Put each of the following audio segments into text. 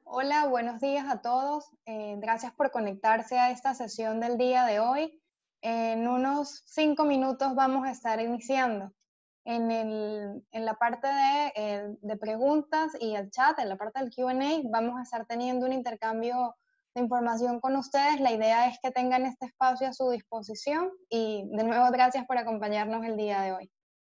Hola, buenos días a todos. Gracias por conectarse a esta sesión del día de hoy. En unos 5 minutos vamos a estar iniciando. En la parte de preguntas y el chat, en la parte del Q&A, vamos a estar teniendo un intercambio de información con ustedes. La idea es que tengan este espacio a su disposición y de nuevo gracias por acompañarnos el día de hoy.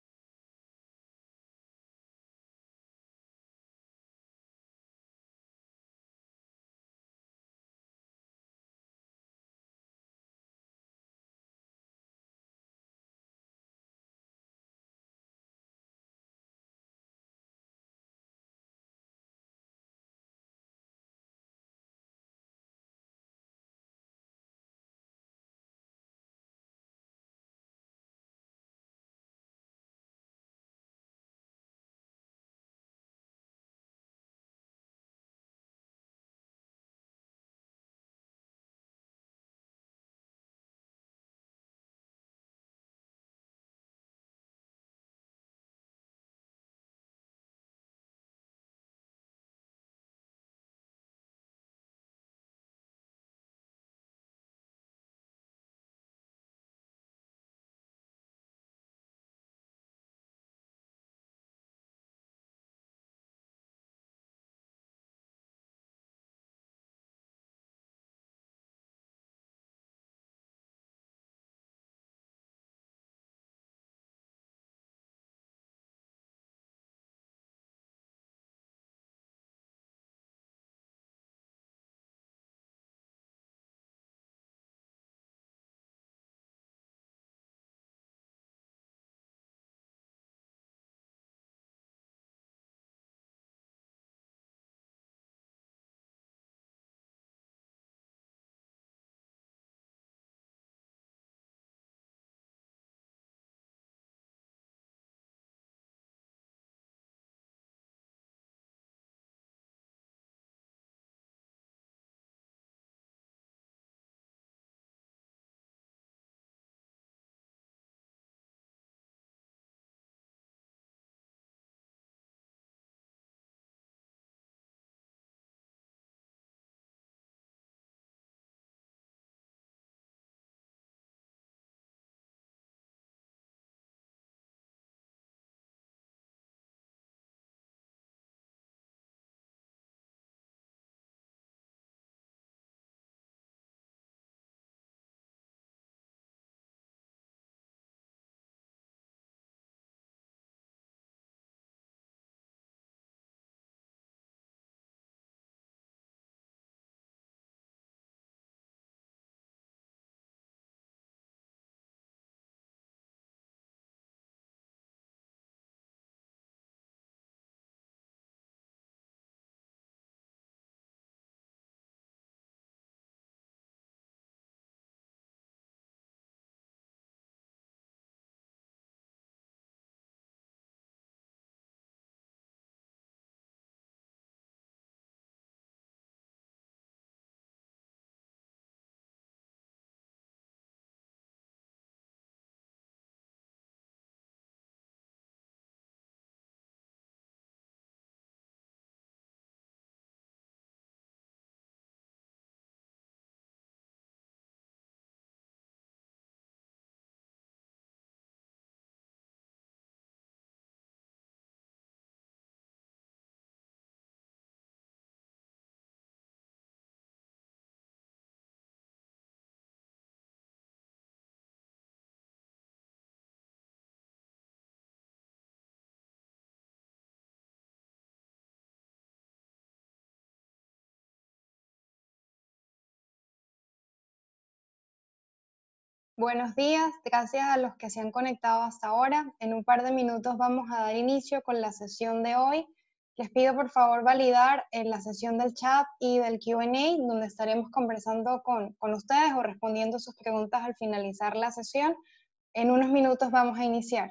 Buenos días, gracias a los que se han conectado hasta ahora. En un par de minutos vamos a dar inicio con la sesión de hoy. Les pido por favor validar en la sesión del chat y del Q&A, donde estaremos conversando con ustedes o respondiendo sus preguntas al finalizar la sesión. En unos minutos vamos a iniciar.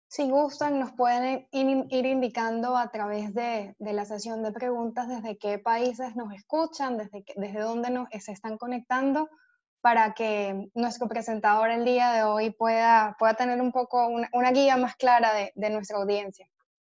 Si gustan, nos pueden ir indicando a través de la sesión de preguntas desde qué países nos escuchan, desde dónde se están conectando, para que nuestro presentador el día de hoy pueda tener un poco una guía más clara de nuestra audiencia.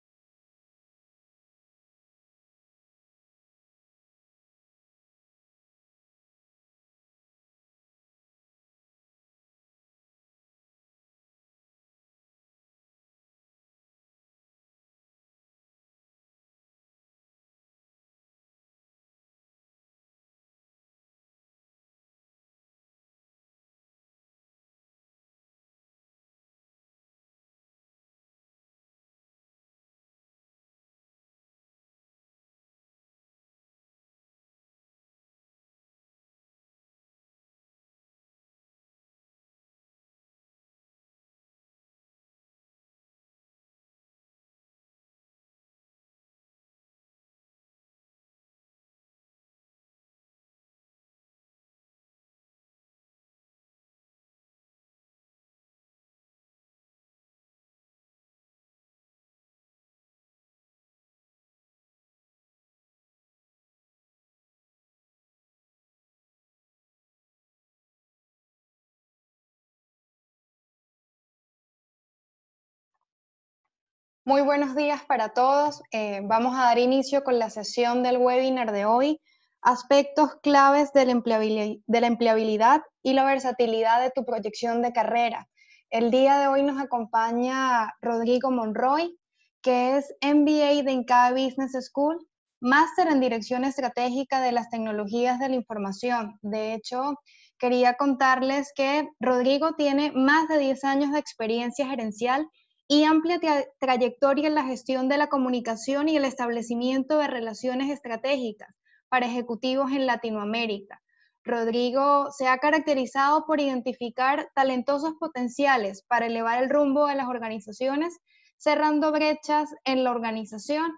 Muy buenos días para todos. Vamos a dar inicio con la sesión del webinar de hoy, aspectos claves de la empleabilidad y la versatilidad de tu proyección de carrera. El día de hoy nos acompaña Rodrigo Monroy, que es MBA de INCAE Business School, máster en Dirección Estratégica de las Tecnologías de la Información. De hecho, quería contarles que Rodrigo tiene más de 10 años de experiencia gerencial y amplia trayectoria en la gestión de la comunicación y el establecimiento de relaciones estratégicas para ejecutivos en Latinoamérica. Rodrigo se ha caracterizado por identificar talentosos potenciales para elevar el rumbo de las organizaciones, cerrando brechas en la organización.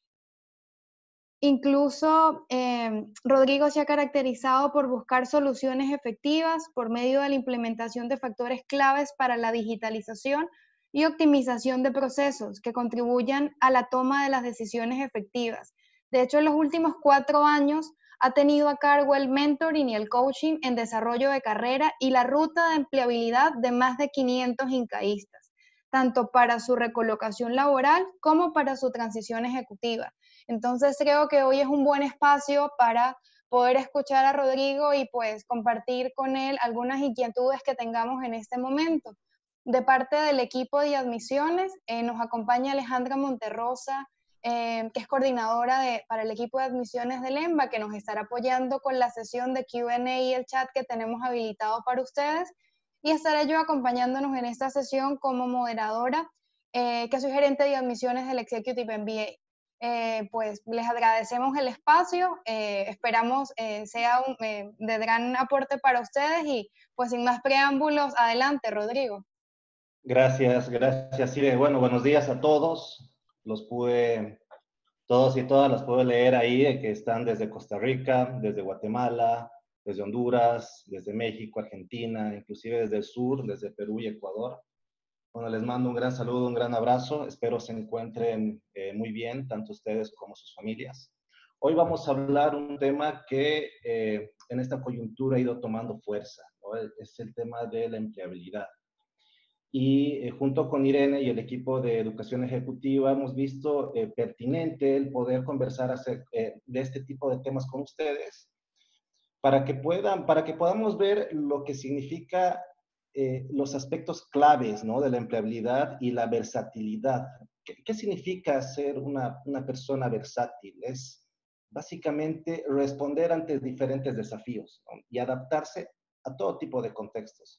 Incluso Rodrigo se ha caracterizado por buscar soluciones efectivas por medio de la implementación de factores claves para la digitalización y optimización de procesos que contribuyan a la toma de las decisiones efectivas. De hecho, en los últimos 4 años ha tenido a cargo el mentoring y el coaching en desarrollo de carrera y la ruta de empleabilidad de más de 500 incaístas, tanto para su recolocación laboral como para su transición ejecutiva. Entonces creo que hoy es un buen espacio para poder escuchar a Rodrigo y pues compartir con él algunas inquietudes que tengamos en este momento. De parte del equipo de admisiones, nos acompaña Alejandra Monterrosa, que es coordinadora para el equipo de admisiones del EMBA, que nos estará apoyando con la sesión de Q&A y el chat que tenemos habilitado para ustedes. Y estaré yo acompañándonos en esta sesión como moderadora, que soy gerente de admisiones del Executive MBA. Pues les agradecemos el espacio, esperamos sea de gran aporte para ustedes y pues sin más preámbulos, adelante, Rodrigo. Gracias, Sire. Bueno, buenos días a todos. Todos y todas las puedo leer ahí, que están desde Costa Rica, desde Guatemala, desde Honduras, desde México, Argentina, inclusive desde el sur, desde Perú y Ecuador. Bueno, les mando un gran saludo, un gran abrazo. Espero se encuentren muy bien, tanto ustedes como sus familias. Hoy vamos a hablar un tema que en esta coyuntura ha ido tomando fuerza, ¿no? Es el tema de la empleabilidad. Y junto con Irene y el equipo de educación ejecutiva hemos visto pertinente el poder conversar de este tipo de temas con ustedes para que podamos ver lo que significa los aspectos claves, ¿no?, de la empleabilidad y la versatilidad. ¿Qué significa ser una persona versátil? Es básicamente responder ante diferentes desafíos, ¿no?, y adaptarse a todo tipo de contextos.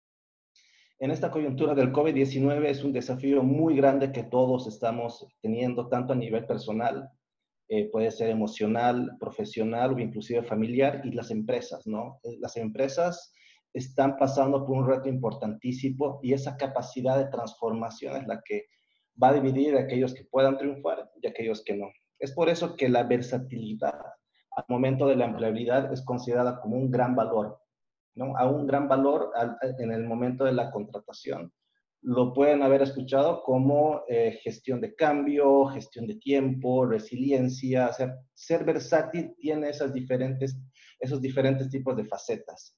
En esta coyuntura del COVID-19 es un desafío muy grande que todos estamos teniendo, tanto a nivel personal, puede ser emocional, profesional o inclusive familiar, y las empresas, ¿no? Las empresas están pasando por un reto importantísimo y esa capacidad de transformación es la que va a dividir a aquellos que puedan triunfar y a aquellos que no. Es por eso que la versatilidad al momento de la empleabilidad es considerada como un gran valor, ¿no? A un gran valor en el momento de la contratación, lo pueden haber escuchado como gestión de cambio, gestión de tiempo, resiliencia. O sea, ser versátil tiene esos diferentes tipos de facetas.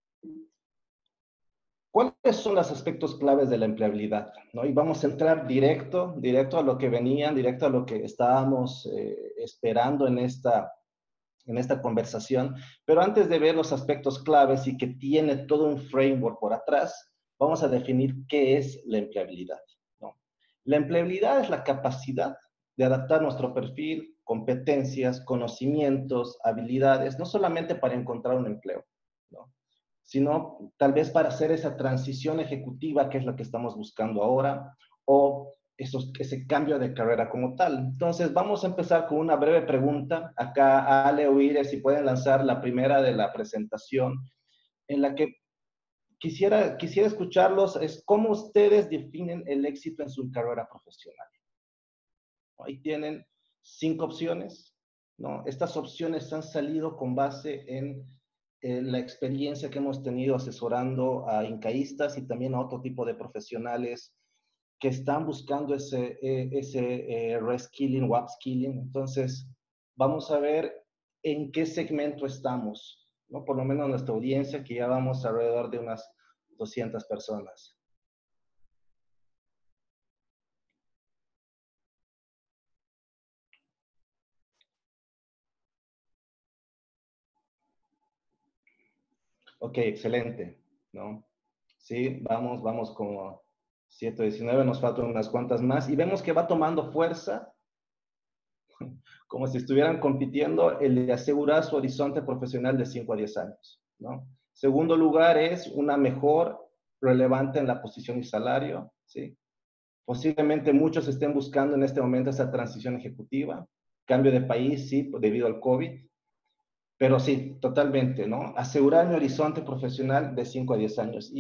¿Cuáles son los aspectos claves de la empleabilidad? ¿No? Y vamos a entrar directo a lo que venían, directo a lo que estábamos esperando en esta conversación. Pero antes de ver los aspectos claves y que tiene todo un framework por atrás, vamos a definir qué es la empleabilidad, ¿no? La empleabilidad es la capacidad de adaptar nuestro perfil, competencias, conocimientos, habilidades, no solamente para encontrar un empleo, ¿no? Sino tal vez para hacer esa transición ejecutiva que es lo que estamos buscando ahora, o ese cambio de carrera como tal. Entonces, vamos a empezar con una breve pregunta. Acá, Ale o Ire, si pueden lanzar la primera de la presentación, en la que quisiera escucharlos, es cómo ustedes definen el éxito en su carrera profesional. Ahí tienen 5 opciones, ¿no? Estas opciones han salido con base en la experiencia que hemos tenido asesorando a incaístas y también a otro tipo de profesionales que están buscando ese reskilling o upskilling. Entonces, vamos a ver en qué segmento estamos, ¿no? Por lo menos nuestra audiencia, que ya vamos alrededor de unas 200 personas. Ok, excelente, ¿no? Sí, vamos como 119, nos faltan unas cuantas más y vemos que va tomando fuerza, como si estuvieran compitiendo el de asegurar su horizonte profesional de 5 a 10 años, ¿no? Segundo lugar es una mejor relevante en la posición y salario, ¿sí? Posiblemente muchos estén buscando en este momento esa transición ejecutiva, cambio de país, sí, debido al COVID, pero sí, totalmente, ¿no? Asegurar mi horizonte profesional de 5 a 10 años.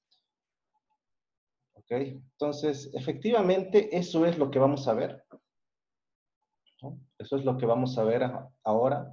¿Ok? Entonces, efectivamente, eso es lo que vamos a ver, ¿no? Eso es lo que vamos a ver ahora.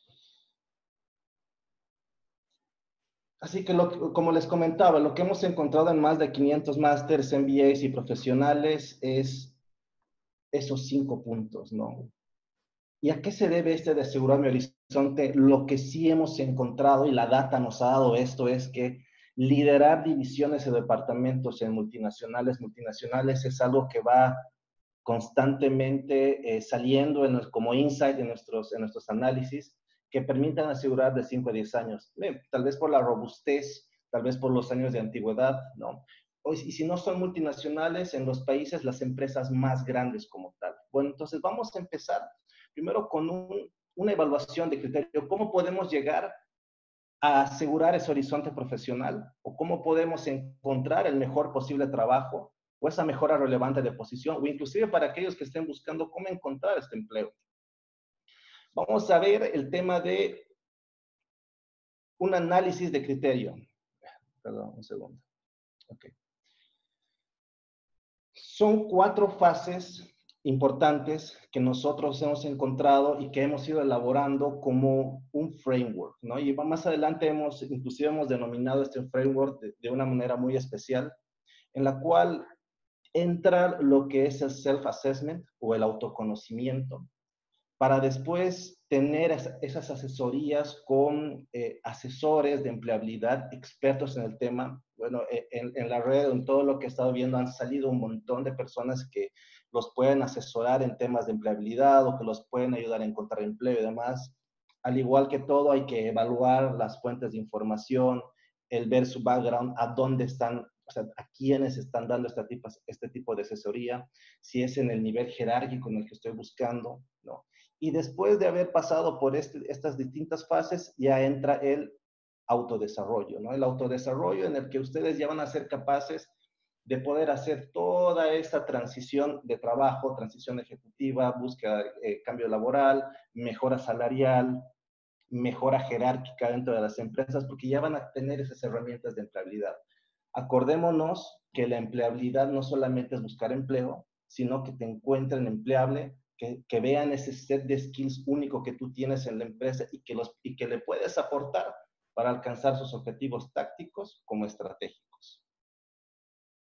Así que, como les comentaba, lo que hemos encontrado en más de 500 másters, MBAs y profesionales es esos 5 puntos, ¿no? ¿Y a qué se debe este de asegurar mi horizonte? Lo que sí hemos encontrado, y la data nos ha dado esto, es que liderar divisiones o departamentos en multinacionales es algo que va constantemente saliendo como insight en nuestros análisis, que permitan asegurar de 5 a 10 años. Tal vez por la robustez, tal vez por los años de antigüedad, ¿no? Y si no son multinacionales, en los países, las empresas más grandes como tal. Bueno, entonces vamos a empezar primero con una evaluación de criterio. ¿Cómo podemos llegar a asegurar ese horizonte profesional? ¿O cómo podemos encontrar el mejor posible trabajo o esa mejora relevante de posición? O inclusive para aquellos que estén buscando cómo encontrar este empleo. Vamos a ver el tema de un análisis de criterio. Perdón, un segundo. Ok. Son 4 fases importantes que nosotros hemos encontrado y que hemos ido elaborando como un framework, ¿no? Y más adelante inclusive hemos denominado este framework de una manera muy especial, en la cual entra lo que es el self-assessment o el autoconocimiento, para después tener esas asesorías con asesores de empleabilidad, expertos en el tema. Bueno, en la red, en todo lo que he estado viendo, han salido un montón de personas que los pueden asesorar en temas de empleabilidad o que los pueden ayudar a encontrar empleo y demás. Al igual que todo, hay que evaluar las fuentes de información, el ver su background, a dónde están, o sea, a quiénes están dando este tipo de asesoría, si es en el nivel jerárquico en el que estoy buscando, ¿no? Y después de haber pasado por estas distintas fases, ya entra el autodesarrollo, ¿no? El autodesarrollo en el que ustedes ya van a ser capaces de poder hacer toda esta transición de trabajo, transición ejecutiva, búsqueda, cambio laboral, mejora salarial, mejora jerárquica dentro de las empresas, porque ya van a tener esas herramientas de empleabilidad. Acordémonos que la empleabilidad no solamente es buscar empleo, sino que te encuentren empleable, que vean ese set de skills único que tú tienes en la empresa y que le puedes aportar para alcanzar sus objetivos tácticos como estratégicos.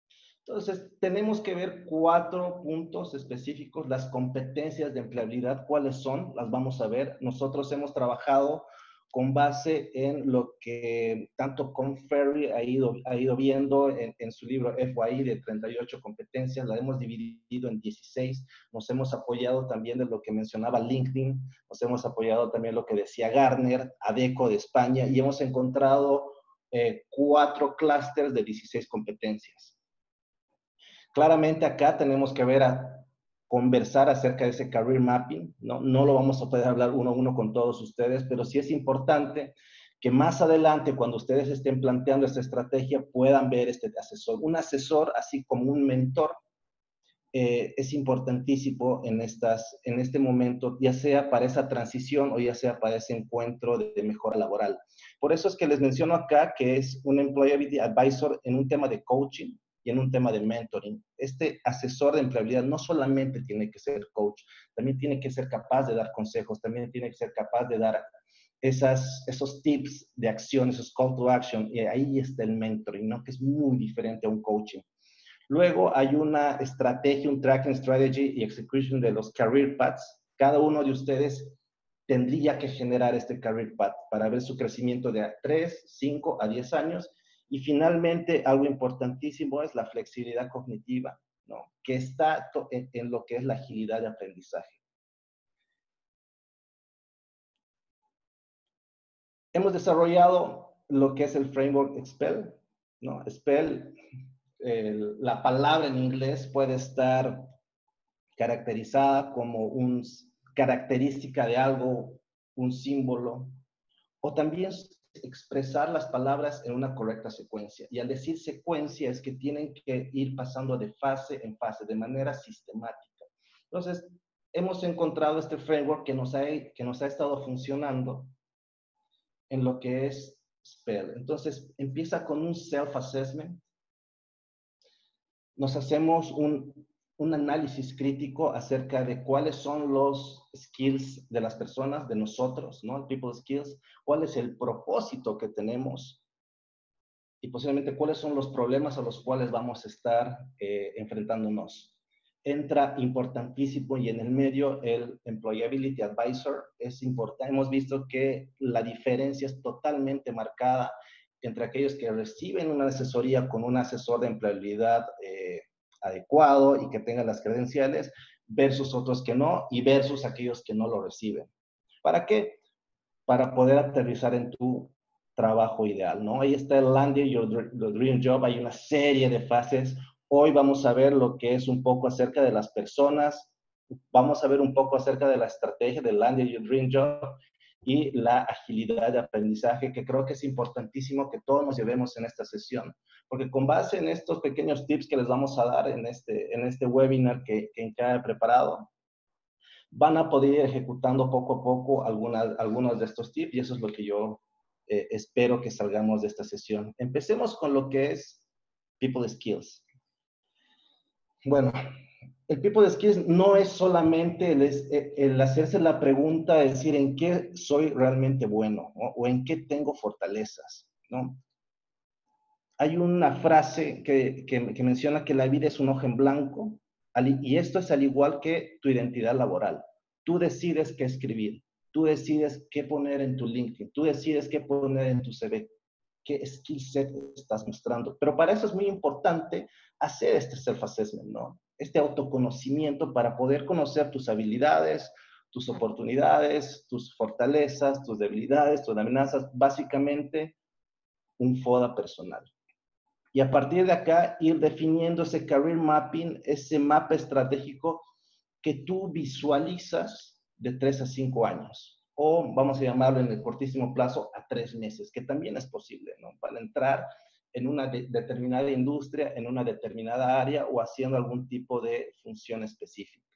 Entonces, tenemos que ver 4 puntos específicos, las competencias de empleabilidad, cuáles son, las vamos a ver. Nosotros hemos trabajado con base en lo que tanto Con Ferry ha ido viendo en su libro FYI de 38 competencias, la hemos dividido en 16, nos hemos apoyado también de lo que mencionaba LinkedIn, nos hemos apoyado también lo que decía Gartner, ADECO de España, y hemos encontrado 4 clústeres de 16 competencias. Claramente acá tenemos que conversar acerca de ese career mapping, ¿no? No lo vamos a poder hablar uno a uno con todos ustedes, pero sí es importante que más adelante, cuando ustedes estén planteando esta estrategia, puedan ver este asesor. Un asesor, así como un mentor, es importantísimo en este momento, ya sea para esa transición o ya sea para ese encuentro de mejora laboral. Por eso es que les menciono acá que es un Employability Advisor en un tema de coaching y en un tema de mentoring. Este asesor de empleabilidad no solamente tiene que ser coach, también tiene que ser capaz de dar consejos, también tiene que ser capaz de dar esos tips de acción, esos call to action, y ahí está el mentoring, ¿no? Que es muy diferente a un coaching. Luego hay una estrategia, un tracking strategy y execution de los career paths. Cada uno de ustedes tendría que generar este career path para ver su crecimiento de 3, 5 a 10 años. Y finalmente, algo importantísimo es la flexibilidad cognitiva, ¿no? Que está en lo que es la agilidad de aprendizaje. Hemos desarrollado lo que es el framework Expel, ¿no? Expel, la palabra en inglés puede estar caracterizada como una característica de algo, un símbolo, o también expresar las palabras en una correcta secuencia. Y al decir secuencia es que tienen que ir pasando de fase en fase, de manera sistemática. Entonces, hemos encontrado este framework que nos ha estado funcionando en lo que es Spell. Entonces, empieza con un self-assessment. Nos hacemos un análisis crítico acerca de cuáles son los skills de las personas, de nosotros, ¿no? People skills, cuál es el propósito que tenemos y posiblemente cuáles son los problemas a los cuales vamos a estar enfrentándonos. Entra importantísimo y en el medio el Employability Advisor es importante. Hemos visto que la diferencia es totalmente marcada entre aquellos que reciben una asesoría con un asesor de empleabilidad adecuado y que tenga las credenciales versus otros que no y versus aquellos que no lo reciben. ¿Para qué? Para poder aterrizar en tu trabajo ideal, ¿no? Ahí está el Landing Your Dream Job, hay una serie de fases. Hoy vamos a ver lo que es un poco acerca de las personas, vamos a ver un poco acerca de la estrategia del Landing Your Dream Job y la agilidad de aprendizaje, que creo que es importantísimo que todos nos llevemos en esta sesión, porque con base en estos pequeños tips que les vamos a dar en este webinar que he preparado, van a poder ir ejecutando poco a poco algunos de estos tips y eso es lo que yo espero que salgamos de esta sesión. Empecemos con lo que es People Skills. Bueno, el People Skills no es solamente el hacerse la pregunta de decir en qué soy realmente bueno, ¿no? O en qué tengo fortalezas, ¿no? Hay una frase que menciona que la vida es un hoja en blanco y esto es al igual que tu identidad laboral. Tú decides qué escribir, tú decides qué poner en tu LinkedIn, tú decides qué poner en tu CV, qué skill set estás mostrando. Pero para eso es muy importante hacer este self-assessment, ¿no? Este autoconocimiento para poder conocer tus habilidades, tus oportunidades, tus fortalezas, tus debilidades, tus amenazas, básicamente un FODA personal. Y a partir de acá ir definiendo ese career mapping, ese mapa estratégico que tú visualizas de 3 a 5 años. O vamos a llamarlo en el cortísimo plazo a 3 meses, que también es posible, ¿no? Para entrar en una determinada industria, en una determinada área o haciendo algún tipo de función específica.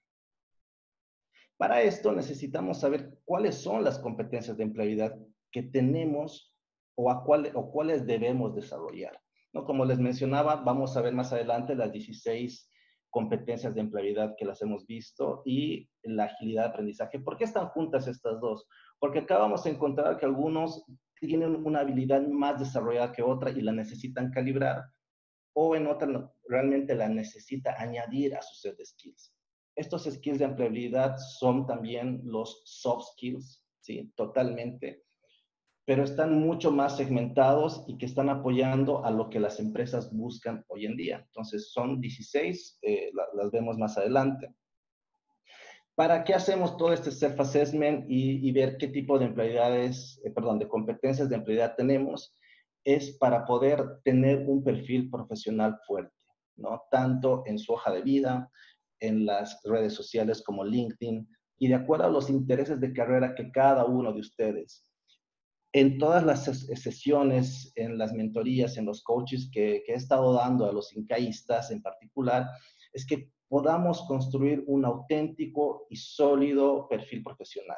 Para esto necesitamos saber cuáles son las competencias de empleabilidad que tenemos o cuáles debemos desarrollar, ¿no? Como les mencionaba, vamos a ver más adelante las 16 competencias de empleabilidad que las hemos visto y la agilidad de aprendizaje. ¿Por qué están juntas estas dos? Porque acá vamos a encontrar que algunos tienen una habilidad más desarrollada que otra y la necesitan calibrar. o en otra realmente la necesita añadir a su set de skills. Estos skills de empleabilidad son también los soft skills, ¿sí? Totalmente, pero están mucho más segmentados y que están apoyando a lo que las empresas buscan hoy en día. Entonces, son 16, las vemos más adelante. ¿Para qué hacemos todo este self-assessment y ver qué tipo de empleabilidades, de competencias de empleabilidad tenemos? Es para poder tener un perfil profesional fuerte, ¿no? Tanto en su hoja de vida, en las redes sociales como LinkedIn, y de acuerdo a los intereses de carrera que cada uno de ustedes. En todas las sesiones, en las mentorías, en los coaches que he estado dando a los incaístas en particular, es que podamos construir un auténtico y sólido perfil profesional.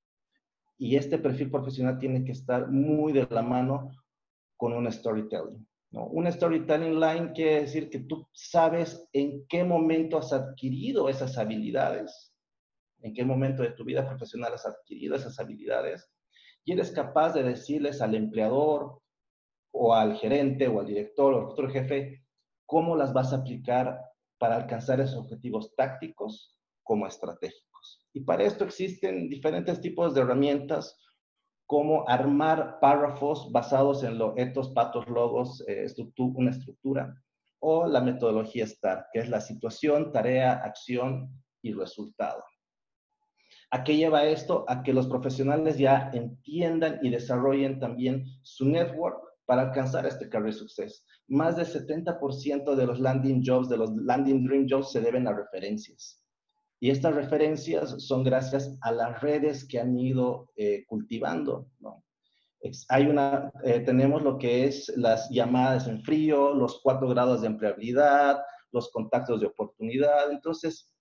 Y este perfil profesional tiene que estar muy de la mano con un storytelling, ¿no? Un storytelling line quiere decir que tú sabes en qué momento has adquirido esas habilidades, en qué momento de tu vida profesional has adquirido esas habilidades, y eres capaz de decirles al empleador o al gerente o al director o al otro jefe cómo las vas a aplicar para alcanzar esos objetivos tácticos como estratégicos. Y para esto existen diferentes tipos de herramientas como armar párrafos basados en los etos, patos, logos, una estructura, o la metodología STAR, que es la situación, tarea, acción y resultado. ¿A qué lleva esto? A que los profesionales ya entiendan y desarrollen también su network para alcanzar este career success. Más del 70% de los landing jobs, de los landing dream jobs, se deben a referencias. Y estas referencias son gracias a las redes que han ido cultivando, ¿no? Tenemos lo que es las llamadas en frío, los 4 grados de empleabilidad, los contactos de oportunidad. Entonces,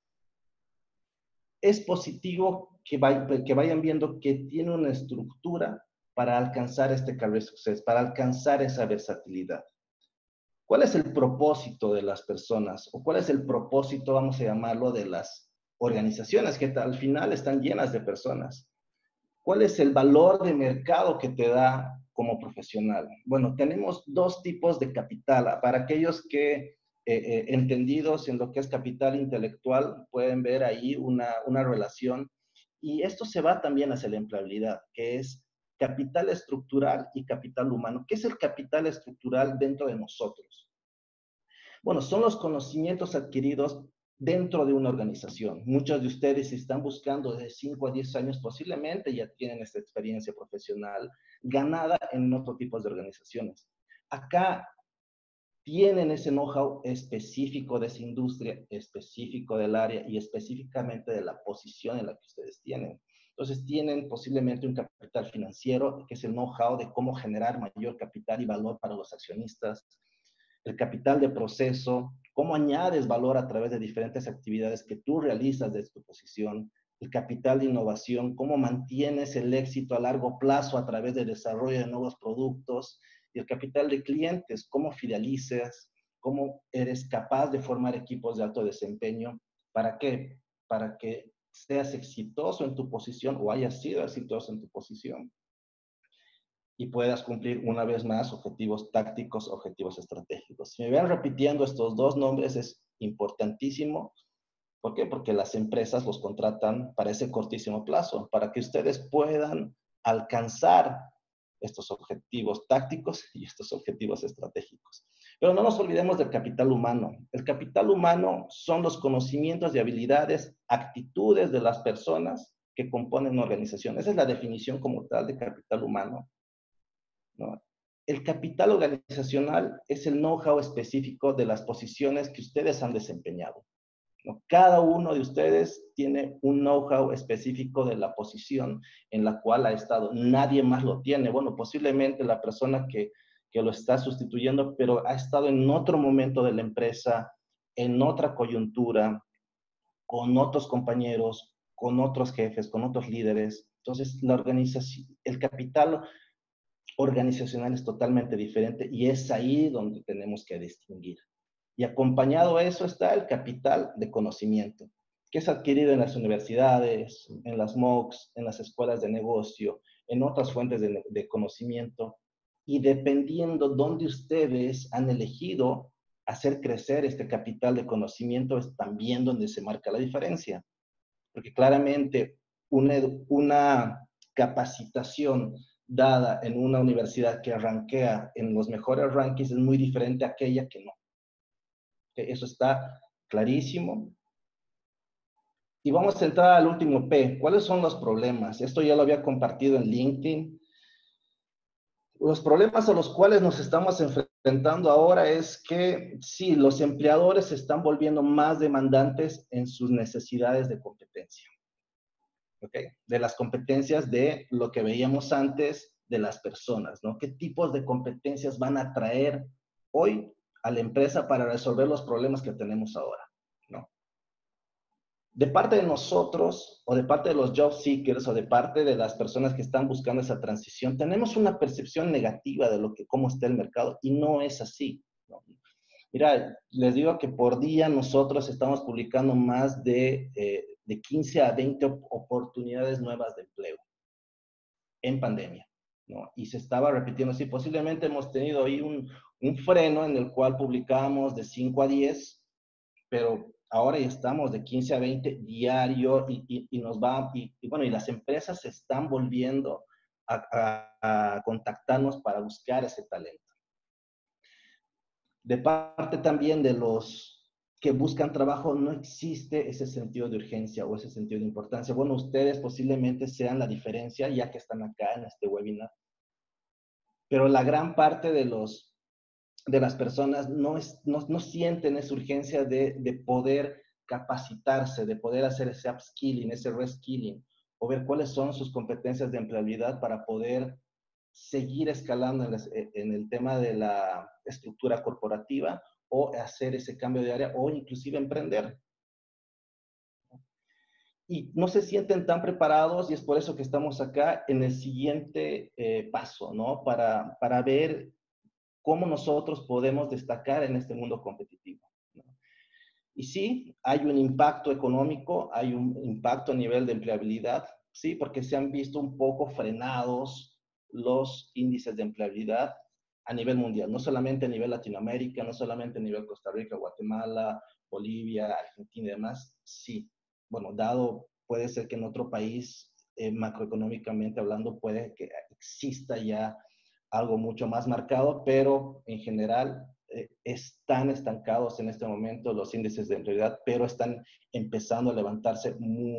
es positivo que vayan viendo que tiene una estructura para alcanzar este career success, para alcanzar esa versatilidad. ¿Cuál es el propósito de las personas? ¿O cuál es el propósito, vamos a llamarlo, de las organizaciones que al final están llenas de personas? ¿Cuál es el valor de mercado que te da como profesional? Bueno, tenemos 2 tipos de capital. Para aquellos que entendidos en lo que es capital intelectual, pueden ver ahí una relación. Y esto se va también hacia la empleabilidad, que es capital estructural y capital humano. ¿Qué es el capital estructural dentro de nosotros? Bueno, son los conocimientos adquiridos dentro de una organización. Muchos de ustedes, si están buscando de 5 a 10 años, posiblemente ya tienen esta experiencia profesional ganada en otro tipo de organizaciones. Acá tienen ese know-how específico de esa industria, específico del área y específicamente de la posición en la que ustedes tienen. Entonces tienen posiblemente un capital financiero, que es el know-how de cómo generar mayor capital y valor para los accionistas, el capital de proceso, cómo añades valor a través de diferentes actividades que tú realizas desde tu posición, el capital de innovación, cómo mantienes el éxito a largo plazo a través del desarrollo de nuevos productos, y el capital de clientes, cómo fidelizas, cómo eres capaz de formar equipos de alto desempeño. ¿Para qué? Para que seas exitoso en tu posición o hayas sido exitoso en tu posición y puedas cumplir una vez más objetivos tácticos, objetivos estratégicos. Si me ven repitiendo estos 2 nombres, es importantísimo. ¿Por qué? Porque las empresas los contratan para ese cortísimo plazo, para que ustedes puedan alcanzar estos objetivos tácticos y estos objetivos estratégicos. Pero no nos olvidemos del capital humano. El capital humano son los conocimientos y habilidades, actitudes de las personas que componen una organización. Esa es la definición como tal de capital humano, ¿no? El capital organizacional es el know-how específico de las posiciones que ustedes han desempeñado, ¿no? Cada uno de ustedes tiene un know-how específico de la posición en la cual ha estado. Nadie más lo tiene. Bueno, posiblemente la persona que lo está sustituyendo, pero ha estado en otro momento de la empresa, en otra coyuntura, con otros compañeros, con otros jefes, con otros líderes. Entonces, la organización, el capital organizacional es totalmente diferente y es ahí donde tenemos que distinguir. Y acompañado a eso está el capital de conocimiento, que es adquirido en las universidades, en las MOOCs, en las escuelas de negocio, en otras fuentes de conocimiento. Y dependiendo dónde ustedes han elegido hacer crecer este capital de conocimiento es también donde se marca la diferencia. Porque claramente una capacitación dada en una universidad que rankea en los mejores rankings es muy diferente a aquella que no. Eso está clarísimo. Y vamos a entrar al último P. ¿Cuáles son los problemas? Esto ya lo había compartido en LinkedIn. Los problemas a los cuales nos estamos enfrentando ahora es que sí, los empleadores se están volviendo más demandantes en sus necesidades de competencia. ¿Okay? De las competencias de lo que veíamos antes de las personas, ¿no? ¿Qué tipos de competencias van a traer hoy a la empresa para resolver los problemas que tenemos ahora, ¿no? De parte de nosotros, o de parte de los job seekers, o de parte de las personas que están buscando esa transición, tenemos una percepción negativa de cómo está el mercado, y no es así, ¿no? Mira, les digo que por día nosotros estamos publicando más de 15 a 20 oportunidades nuevas de empleo en pandemia, ¿no? Y se estaba repitiendo así. Posiblemente hemos tenido ahí un freno en el cual publicamos de 5 a 10, pero ahora ya estamos de 15 a 20 diario y nos va, bueno, y las empresas se están volviendo a contactarnos para buscar ese talento. De parte también de los que buscan trabajo, no existe ese sentido de urgencia o ese sentido de importancia. Bueno, ustedes posiblemente sean la diferencia, ya que están acá en este webinar. Pero la gran parte de las personas no sienten esa urgencia de poder capacitarse, de poder hacer ese upskilling, ese reskilling, o ver cuáles son sus competencias de empleabilidad para poder seguir escalando en el tema de la estructura corporativa o hacer ese cambio de área o inclusive emprender. Y no se sienten tan preparados y es por eso que estamos acá en el siguiente paso, ¿no? Para ver cómo nosotros podemos destacar en este mundo competitivo, ¿no? Y sí, hay un impacto económico, hay un impacto a nivel de empleabilidad, sí, porque se han visto un poco frenados los índices de empleabilidad a nivel mundial, no solamente a nivel Latinoamérica, no solamente a nivel Costa Rica, Guatemala, Bolivia, Argentina y demás, sí. Bueno, dado, puede ser que en otro país, macroeconómicamente hablando, puede que exista ya algo mucho más marcado, pero en general están estancados en este momento los índices de empleabilidad, pero están empezando a levantarse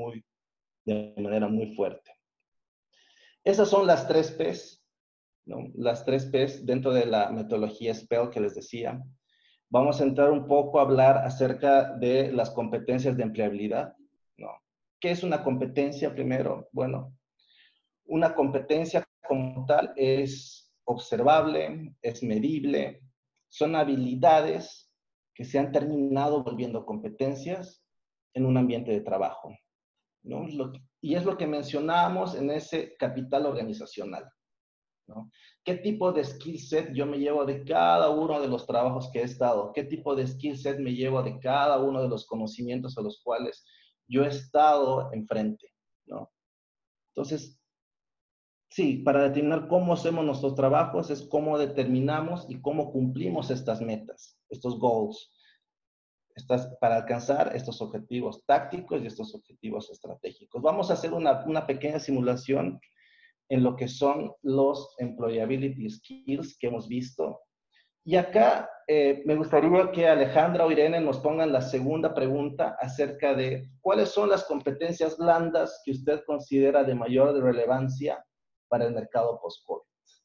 de manera muy fuerte. Esas son las 3 P's, ¿no? Las 3 P's dentro de la metodología SPELL que les decía. Vamos a entrar un poco a hablar acerca de las competencias de empleabilidad, ¿no? ¿Qué es una competencia primero? Bueno, una competencia como tal es observable, es medible, son habilidades que se han terminado volviendo competencias en un ambiente de trabajo, ¿no? Y es lo que mencionábamos en ese capital organizacional, ¿no? ¿Qué tipo de skill set yo me llevo de cada uno de los trabajos que he estado? ¿Qué tipo de skill set me llevo de cada uno de los conocimientos a los cuales yo he estado enfrente, ¿no? Entonces, sí, para determinar cómo hacemos nuestros trabajos es cómo determinamos y cómo cumplimos estas metas, estos goals, para alcanzar estos objetivos tácticos y estos objetivos estratégicos. Vamos a hacer una pequeña simulación en lo que son los employability skills que hemos visto. Y acá me gustaría que Alejandra o Irene nos pongan la segunda pregunta acerca de cuáles son las competencias blandas que usted considera de mayor relevancia para el mercado post-COVID.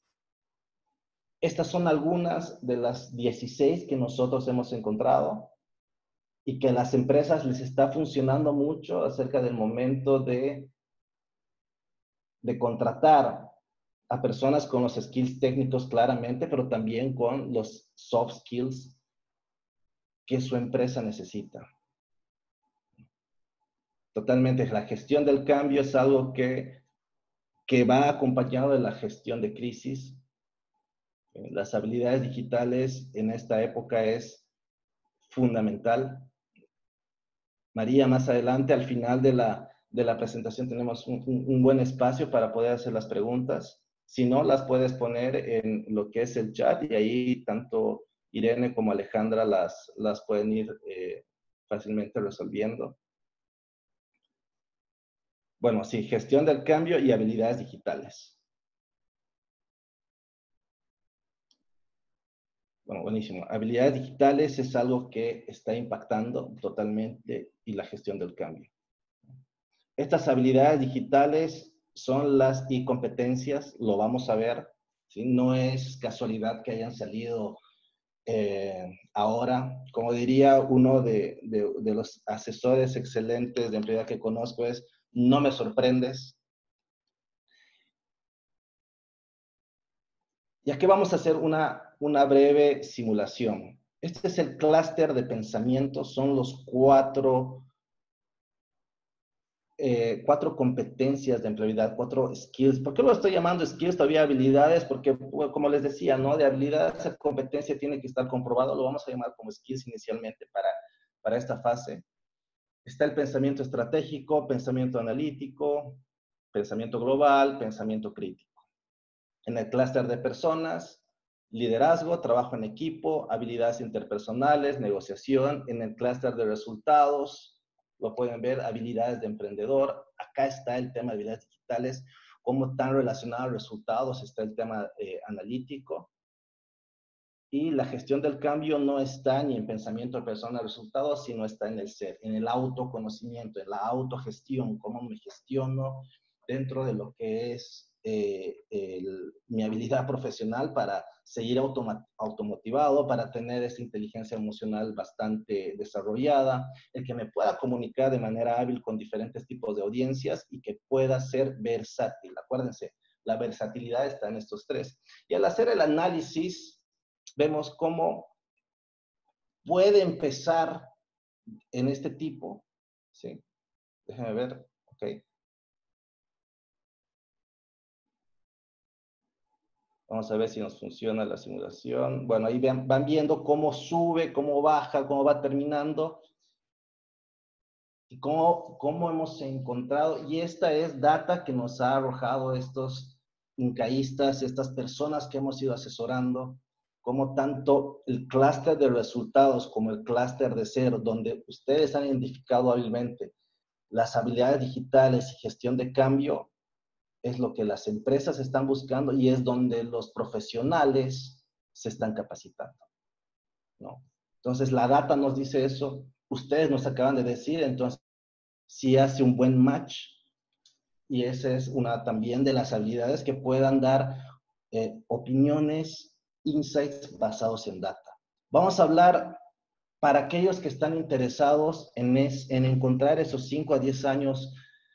Estas son algunas de las 16 que nosotros hemos encontrado y que a las empresas les está funcionando mucho acerca del momento de contratar a personas con los skills técnicos claramente, pero también con los soft skills que su empresa necesita. Totalmente, la gestión del cambio es algo que va acompañado de la gestión de crisis. Las habilidades digitales en esta época es fundamental. María, más adelante, al final de la presentación, tenemos un buen espacio para poder hacer las preguntas. Si no, las puedes poner en lo que es el chat y ahí tanto Irene como Alejandra las pueden ir fácilmente resolviendo. Bueno, sí, gestión del cambio y habilidades digitales. Bueno, buenísimo. Habilidades digitales es algo que está impactando totalmente y la gestión del cambio. Estas habilidades digitales son las y competencias, lo vamos a ver, ¿sí? No es casualidad que hayan salido ahora. Como diría uno de los asesores excelentes de empleabilidad que conozco es, no me sorprendes. Y aquí vamos a hacer una breve simulación. Este es el clúster de pensamiento, son los cuatro competencias de empleabilidad, 4 skills. ¿Por qué lo estoy llamando skills? Todavía habilidades, porque bueno, como les decía, ¿no? De habilidades a competencia tiene que estar comprobado, lo vamos a llamar como skills inicialmente para esta fase. Está el pensamiento estratégico, pensamiento analítico, pensamiento global, pensamiento crítico. En el clúster de personas, liderazgo, trabajo en equipo, habilidades interpersonales, negociación. En el clúster de resultados, lo pueden ver, habilidades de emprendedor. Acá está el tema de habilidades digitales. Cómo están relacionados resultados, está el tema analítico. Y la gestión del cambio no está ni en pensamiento de persona resultados, sino está en el ser, en el autoconocimiento, en la autogestión, cómo me gestiono dentro de lo que es mi habilidad profesional para seguir automotivado, para tener esa inteligencia emocional bastante desarrollada, el que me pueda comunicar de manera hábil con diferentes tipos de audiencias y que pueda ser versátil. Acuérdense, la versatilidad está en estos tres. Y al hacer el análisis, vemos cómo puede empezar en este tipo, ¿sí? Déjenme ver, ok. Vamos a ver si nos funciona la simulación. Bueno, ahí van viendo cómo sube, cómo baja, cómo va terminando. Y cómo hemos encontrado. Y esta es data que nos ha arrojado estos incaístas, estas personas que hemos ido asesorando, como tanto el clúster de resultados como el clúster de ser, donde ustedes han identificado hábilmente las habilidades digitales y gestión de cambio, es lo que las empresas están buscando y es donde los profesionales se están capacitando, ¿no? Entonces, la data nos dice eso, ustedes nos acaban de decir, entonces, si hace un buen match, y esa es una también de las habilidades que puedan dar opiniones, insights basados en data. Vamos a hablar para aquellos que están interesados en encontrar esos 5 a 10 años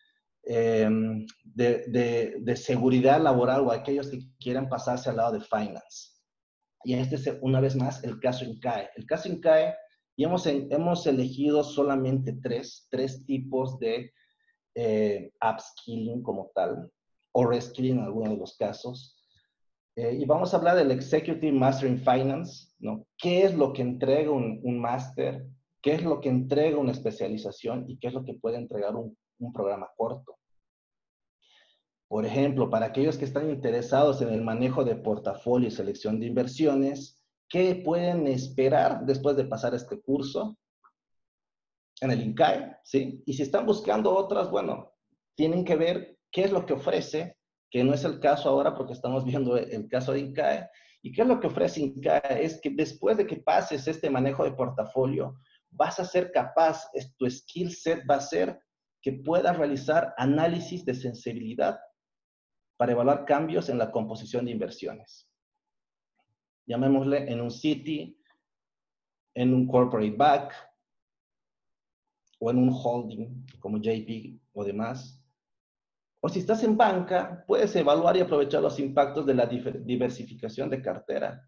de seguridad laboral o aquellos que quieran pasarse al lado de finance. Y este es, una vez más, el caso INCAE. El caso INCAE, y hemos elegido solamente tres tipos de upskilling como tal, o reskilling en algunos de los casos. Y vamos a hablar del Executive Master in Finance, ¿no? ¿Qué es lo que entrega un máster? ¿Qué es lo que entrega una especialización? ¿Y qué es lo que puede entregar un programa corto? Por ejemplo, para aquellos que están interesados en el manejo de portafolio y selección de inversiones, ¿qué pueden esperar después de pasar este curso? En el INCAE, ¿sí? Y si están buscando otras, bueno, tienen que ver qué es lo que ofrece, que no es el caso ahora porque estamos viendo el caso de INCAE. ¿Y qué es lo que ofrece INCAE? Es que después de que pases este manejo de portafolio, vas a ser capaz, tu skill set va a ser que puedas realizar análisis de sensibilidad para evaluar cambios en la composición de inversiones. Llamémosle en un Citi, en un corporate back, o en un holding como JP o demás. O si estás en banca, puedes evaluar y aprovechar los impactos de la diversificación de cartera.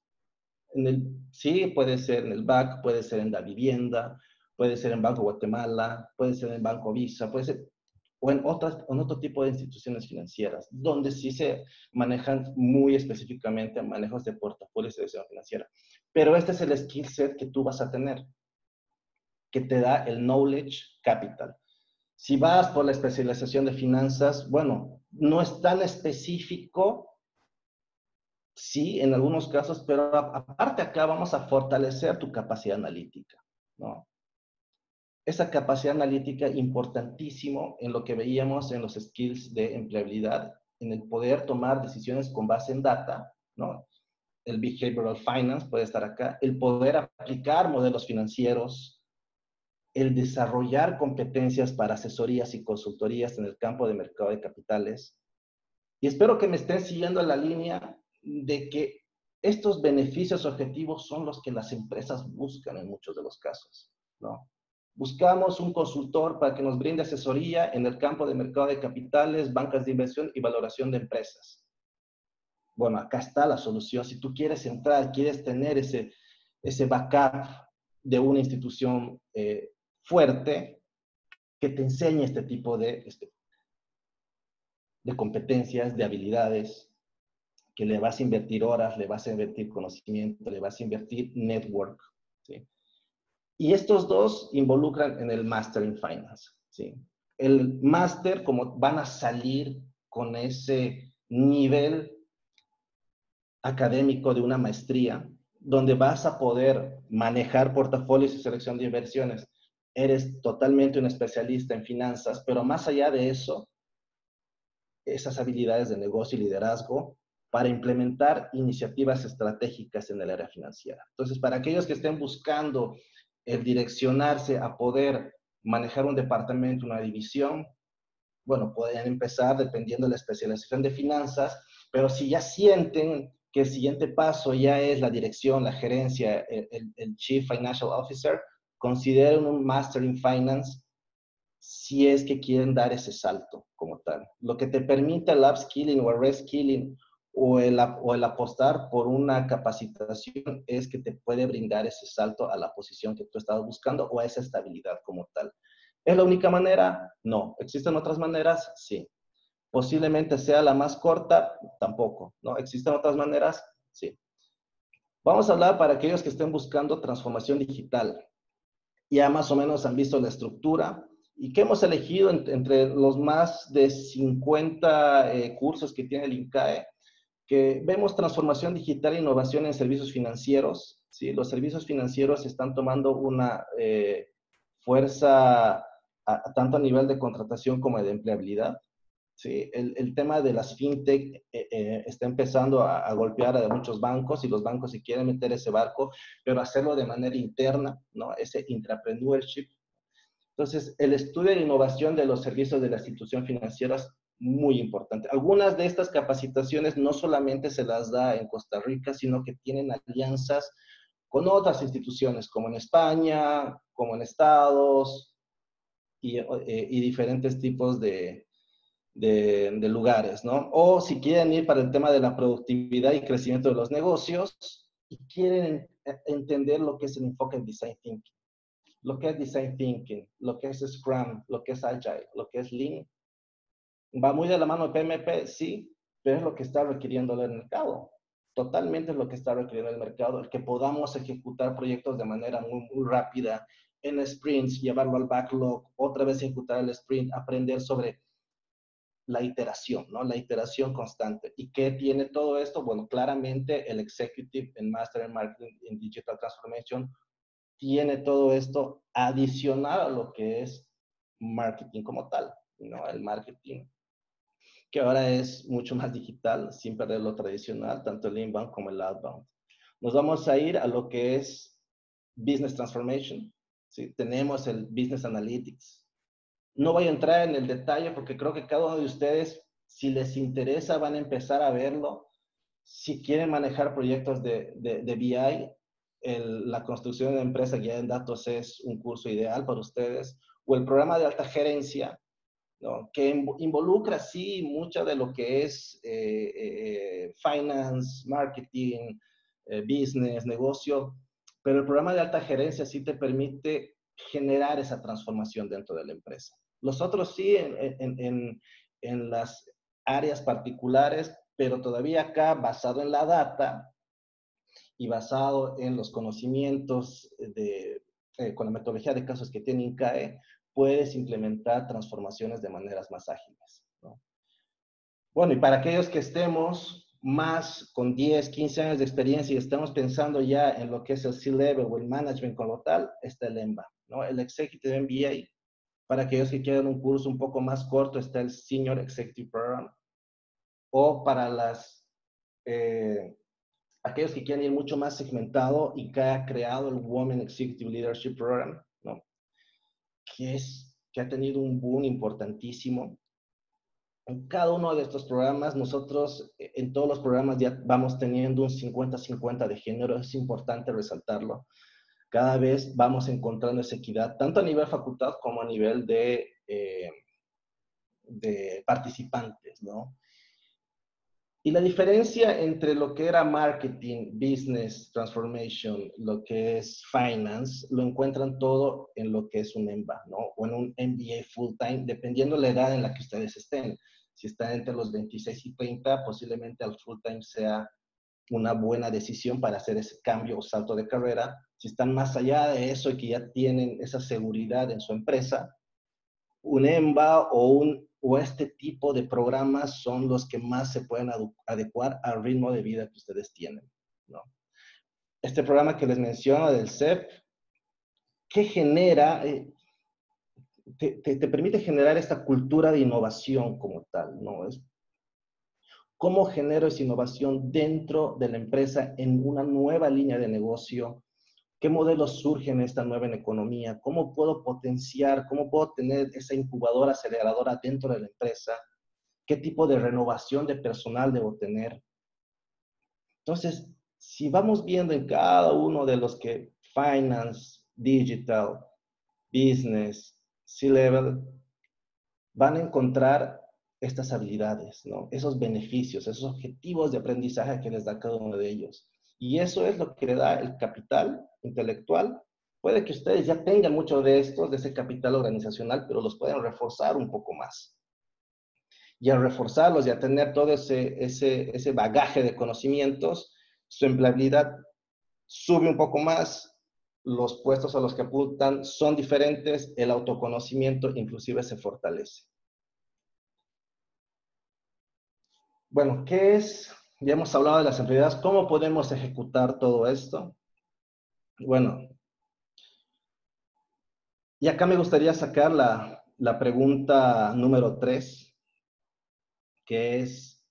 Sí, puede ser en el BAC, puede ser en la vivienda, puede ser en Banco Guatemala, puede ser en Banco Visa, puede ser o en otro tipo de instituciones financieras, donde sí se manejan muy específicamente manejos de portafolio y selección financiera. Pero este es el skill set que tú vas a tener, que te da el knowledge capital. Si vas por la especialización de finanzas, bueno, no es tan específico Sí, en algunos casos, pero aparte acá vamos a fortalecer tu capacidad analítica, ¿no? Esa capacidad analítica importantísimo en lo que veíamos en los skills de empleabilidad, en el poder tomar decisiones con base en data, ¿no? El behavioral finance puede estar acá, el poder aplicar modelos financieros, el desarrollar competencias para asesorías y consultorías en el campo de mercado de capitales. Y espero que me estén siguiendo la línea de que estos beneficios objetivos son los que las empresas buscan en muchos de los casos, ¿no? Buscamos un consultor para que nos brinde asesoría en el campo de mercado de capitales, bancas de inversión y valoración de empresas. Bueno, acá está la solución. Si tú quieres entrar, quieres tener ese backup de una institución fuerte que te enseñe este tipo de competencias, de habilidades, que le vas a invertir horas, le vas a invertir conocimiento, le vas a invertir network, ¿sí? Y estos dos involucran en el Master in Finance, ¿sí? El Master, como van a salir con ese nivel académico de una maestría, donde vas a poder manejar portafolios y selección de inversiones. Eres totalmente un especialista en finanzas, pero más allá de eso, esas habilidades de negocio y liderazgo para implementar iniciativas estratégicas en el área financiera. Entonces, para aquellos que estén buscando el direccionarse a poder manejar un departamento, una división, bueno, pueden empezar dependiendo de la especialización de finanzas, pero si ya sienten que el siguiente paso ya es la dirección, la gerencia, el Chief Financial Officer, consideren un Master in Finance si es que quieren dar ese salto como tal. Lo que te permite el upskilling o el reskilling o el apostar por una capacitación es que te puede brindar ese salto a la posición que tú estabas buscando o a esa estabilidad como tal. ¿Es la única manera? No. ¿Existen otras maneras? Sí. Posiblemente sea la más corta, tampoco, ¿no? ¿Existen otras maneras? Sí. Vamos a hablar para aquellos que estén buscando transformación digital. Ya más o menos han visto la estructura y que hemos elegido entre los más de 50 cursos que tiene el INCAE, que vemos transformación digital e innovación en servicios financieros. ¿Sí? Los servicios financieros están tomando una fuerza tanto a nivel de contratación como de empleabilidad. ¿Sí? El tema de las fintech está empezando a golpear a muchos bancos y los bancos se quieren meter ese barco, pero hacerlo de manera interna, ¿no? Ese intrapreneurship. Entonces, el estudio de innovación de los servicios de la institución financiera es muy importante. Algunas de estas capacitaciones no solamente se las da en Costa Rica, sino que tienen alianzas con otras instituciones, como en España, como en Estados y diferentes tipos de lugares, ¿no? O si quieren ir para el tema de la productividad y crecimiento de los negocios y quieren entender lo que es el enfoque en Design Thinking, lo que es Design Thinking, lo que es Scrum, lo que es Agile, lo que es Lean. ¿Va muy de la mano de PMP? Sí, pero es lo que está requiriendo el mercado. Totalmente es lo que está requiriendo el mercado, el que podamos ejecutar proyectos de manera muy rápida, en sprints, llevarlo al backlog, otra vez ejecutar el sprint, aprender sobre la iteración, ¿no? La iteración constante. ¿Y qué tiene todo esto? Bueno, claramente el Executive en Master in Marketing in Digital Transformation tiene todo esto adicional a lo que es marketing como tal, ¿no? El marketing, que ahora es mucho más digital, sin perder lo tradicional, tanto el inbound como el outbound. Nos vamos a ir a lo que es Business Transformation, ¿sí? Tenemos el Business Analytics. No voy a entrar en el detalle porque creo que cada uno de ustedes, si les interesa, van a empezar a verlo. Si quieren manejar proyectos de BI, la construcción de empresa guiada en datos es un curso ideal para ustedes. O el programa de alta gerencia, ¿no? Que involucra, sí, mucho de lo que es finance, marketing, business, negocio, pero el programa de alta gerencia sí te permite generar esa transformación dentro de la empresa. Los otros sí, en las áreas particulares, pero todavía acá basado en la data y basado en los conocimientos con la metodología de casos que tiene INCAE, puedes implementar transformaciones de maneras más ágiles, ¿no? Bueno, y para aquellos que estemos más con 10, 15 años de experiencia y estamos pensando ya en lo que es el C-Level o el management como tal, está el EMBA, ¿no? El Executive MBA, para aquellos que quieran un curso un poco más corto, está el Senior Executive Program, o para aquellos que quieren ir mucho más segmentado y que ha creado el Women Executive Leadership Program, ¿no? Que ha tenido un boom importantísimo. En cada uno de estos programas, nosotros en todos los programas ya vamos teniendo un 50-50 de género, es importante resaltarlo. Cada vez vamos encontrando esa equidad, tanto a nivel facultad como a nivel de participantes, ¿no? Y la diferencia entre lo que era marketing, business, transformation, lo que es finance, lo encuentran todo en lo que es un EMBA, ¿no? O en un MBA full time, dependiendo la edad en la que ustedes estén. Si están entre los 26 y 30, posiblemente al full time sea una buena decisión para hacer ese cambio o salto de carrera. Si están más allá de eso y que ya tienen esa seguridad en su empresa, un EMBA o este tipo de programas son los que más se pueden adecuar al ritmo de vida que ustedes tienen, ¿no? Este programa que les menciono del CEP, ¿qué genera? Te permite generar esta cultura de innovación como tal, ¿no? ¿Cómo genero esa innovación dentro de la empresa en una nueva línea de negocio? ¿Qué modelos surgen en esta nueva economía? ¿Cómo puedo potenciar? ¿Cómo puedo tener esa incubadora aceleradora dentro de la empresa? ¿Qué tipo de renovación de personal debo tener? Entonces, si vamos viendo en cada uno de los que finance, digital, business, C-level, van a encontrar estas habilidades, ¿no? Esos beneficios, esos objetivos de aprendizaje que les da cada uno de ellos. Y eso es lo que le da el capital intelectual. Puede que ustedes ya tengan mucho de esto, de ese capital organizacional, pero los pueden reforzar un poco más. Y al reforzarlos y a tener todo ese bagaje de conocimientos, su empleabilidad sube un poco más, los puestos a los que apuntan son diferentes, el autoconocimiento inclusive se fortalece. Bueno, ¿qué es? Ya hemos hablado de las empleadas, ¿cómo podemos ejecutar todo esto? Bueno, y acá me gustaría sacar la pregunta número 3, que es,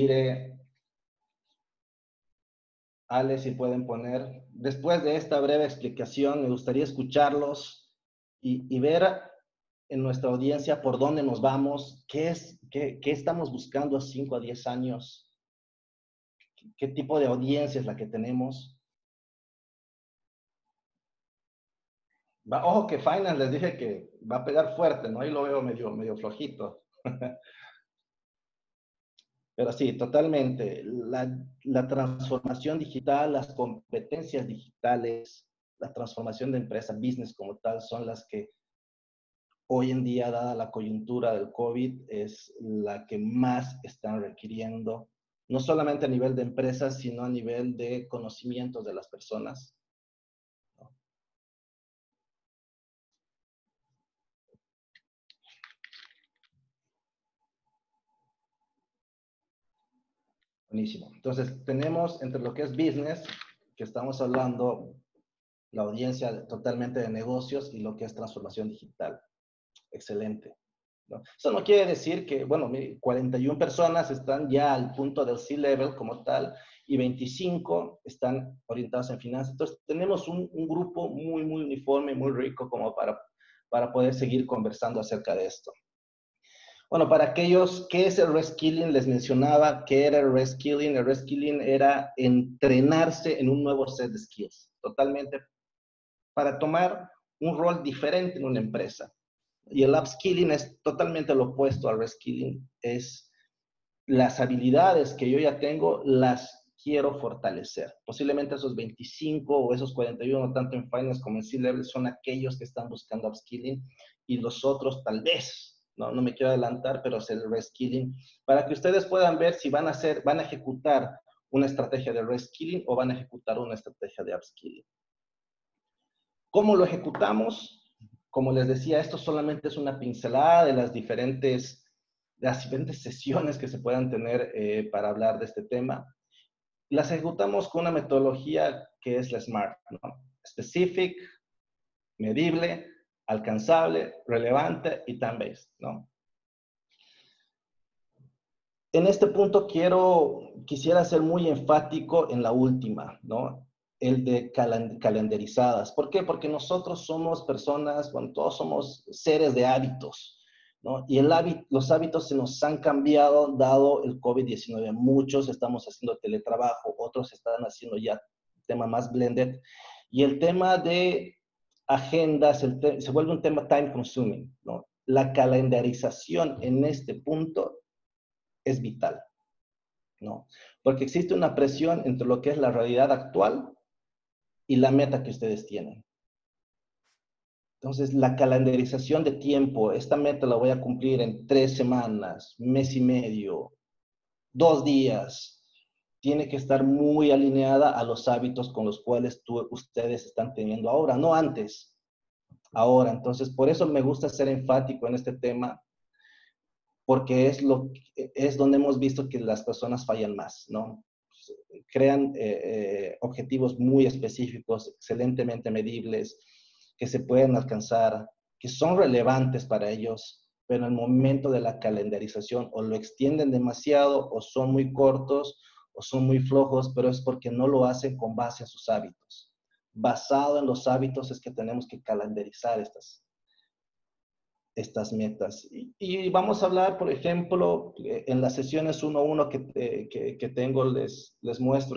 Ale, si pueden poner, después de esta breve explicación, me gustaría escucharlos y ver en nuestra audiencia por dónde nos vamos, qué estamos buscando a 5 a 10 años, qué tipo de audiencia es la que tenemos. Ojo que Finance les dije que va a pegar fuerte, ¿no? Ahí lo veo medio flojito. Pero sí, totalmente. La transformación digital, las competencias digitales, la transformación de empresa, business como tal, son las que hoy en día, dada la coyuntura del COVID, es la que más están requiriendo, no solamente a nivel de empresas, sino a nivel de conocimientos de las personas. Buenísimo. Entonces, tenemos entre lo que es business, que estamos hablando, la audiencia totalmente de negocios y lo que es transformación digital. Excelente, ¿no? Eso no quiere decir que, bueno, 41 personas están ya al punto del C-Level como tal y 25 están orientados en finanzas. Entonces, tenemos un grupo muy uniforme, muy rico como para poder seguir conversando acerca de esto. Bueno, para aquellos, ¿qué es el reskilling? Les mencionaba que era el reskilling. El reskilling era entrenarse en un nuevo set de skills, totalmente para tomar un rol diferente en una empresa. Y el upskilling es totalmente lo opuesto al reskilling. Es las habilidades que yo ya tengo, las quiero fortalecer. Posiblemente esos 25 o esos 41, tanto en finance como en C-level, son aquellos que están buscando upskilling y los otros tal vez, no me quiero adelantar, pero es el reskilling, para que ustedes puedan ver si van a ejecutar una estrategia de reskilling o van a ejecutar una estrategia de upskilling. ¿Cómo lo ejecutamos? Como les decía, esto solamente es una pincelada de las diferentes las diferentes sesiones que se puedan tener para hablar de este tema. Las ejecutamos con una metodología que es la SMART, ¿no? Specific, medible, alcanzable, relevante y time-based, ¿no? En este punto quisiera ser muy enfático en la última, ¿no? El de calendarizadas. ¿Por qué? Porque nosotros somos personas, bueno, todos somos seres de hábitos, ¿no? Y los hábitos se nos han cambiado dado el COVID-19. Muchos estamos haciendo teletrabajo, otros están haciendo ya tema más blended. Y el tema de agendas se vuelve un tema time consuming, ¿no? La calendarización en este punto es vital, ¿no? Porque existe una presión entre lo que es la realidad actual y la meta que ustedes tienen. Entonces, la calendarización de tiempo, esta meta la voy a cumplir en 3 semanas, mes y medio, 2 días, tiene que estar muy alineada a los hábitos con los cuales ustedes están teniendo ahora, no antes, ahora. Entonces, por eso me gusta ser enfático en este tema, porque es donde hemos visto que las personas fallan más, ¿no? Crean objetivos muy específicos, excelentemente medibles, que se pueden alcanzar, que son relevantes para ellos, pero en el momento de la calendarización o lo extienden demasiado o son muy cortos o son muy flojos, pero es porque no lo hacen con base a sus hábitos. Basado en los hábitos es que tenemos que calendarizar estas metas. Y vamos a hablar, por ejemplo, en las sesiones 1-1 que tengo, les muestro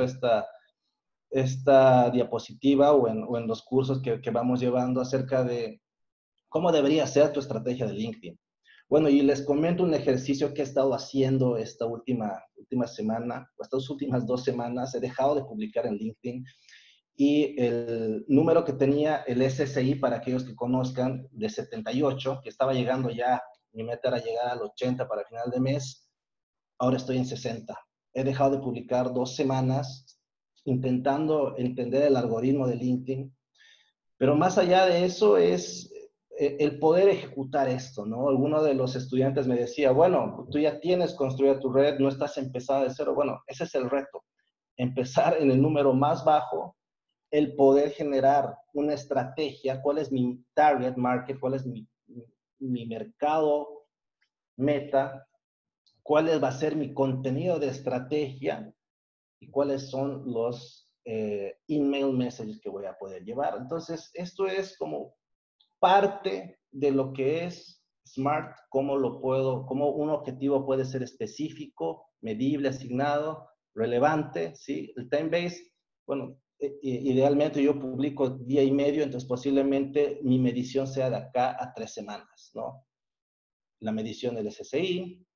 esta diapositiva o en los cursos que vamos llevando acerca de cómo debería ser tu estrategia de LinkedIn. Bueno, y les comento un ejercicio que he estado haciendo esta última semana, o estas últimas 2 semanas. He dejado de publicar en LinkedIn y el número que tenía el SSI, para aquellos que conozcan, de 78, que estaba llegando ya, mi meta era llegar al 80 para final de mes, ahora estoy en 60. He dejado de publicar 2 semanas intentando entender el algoritmo de LinkedIn, pero más allá de eso es el poder ejecutar esto, ¿no? Alguno de los estudiantes me decía, bueno, tú ya tienes construida tu red, no estás empezada de cero. Bueno, ese es el reto, empezar en el número más bajo, el poder generar una estrategia, cuál es mi target market, cuál es mi mercado meta, cuál va a ser mi contenido de estrategia y cuáles son los email messages que voy a poder llevar. Entonces, esto es como parte de lo que es SMART, cómo un objetivo puede ser específico, medible, asignado, relevante, ¿sí? El time-based, bueno, idealmente yo publico día y medio, entonces posiblemente mi medición sea de acá a 3 semanas, ¿no? La medición del SSI,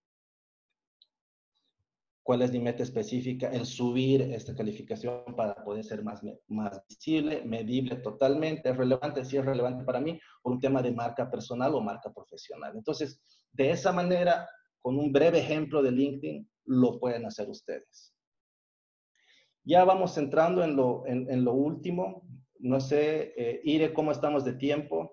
cuál es mi meta específica, el subir esta calificación para poder ser más visible, medible totalmente, es relevante, sí es relevante para mí, por un tema de marca personal o marca profesional. Entonces, de esa manera, con un breve ejemplo de LinkedIn, lo pueden hacer ustedes. Ya vamos entrando en lo último. No sé, Ire, ¿cómo estamos de tiempo?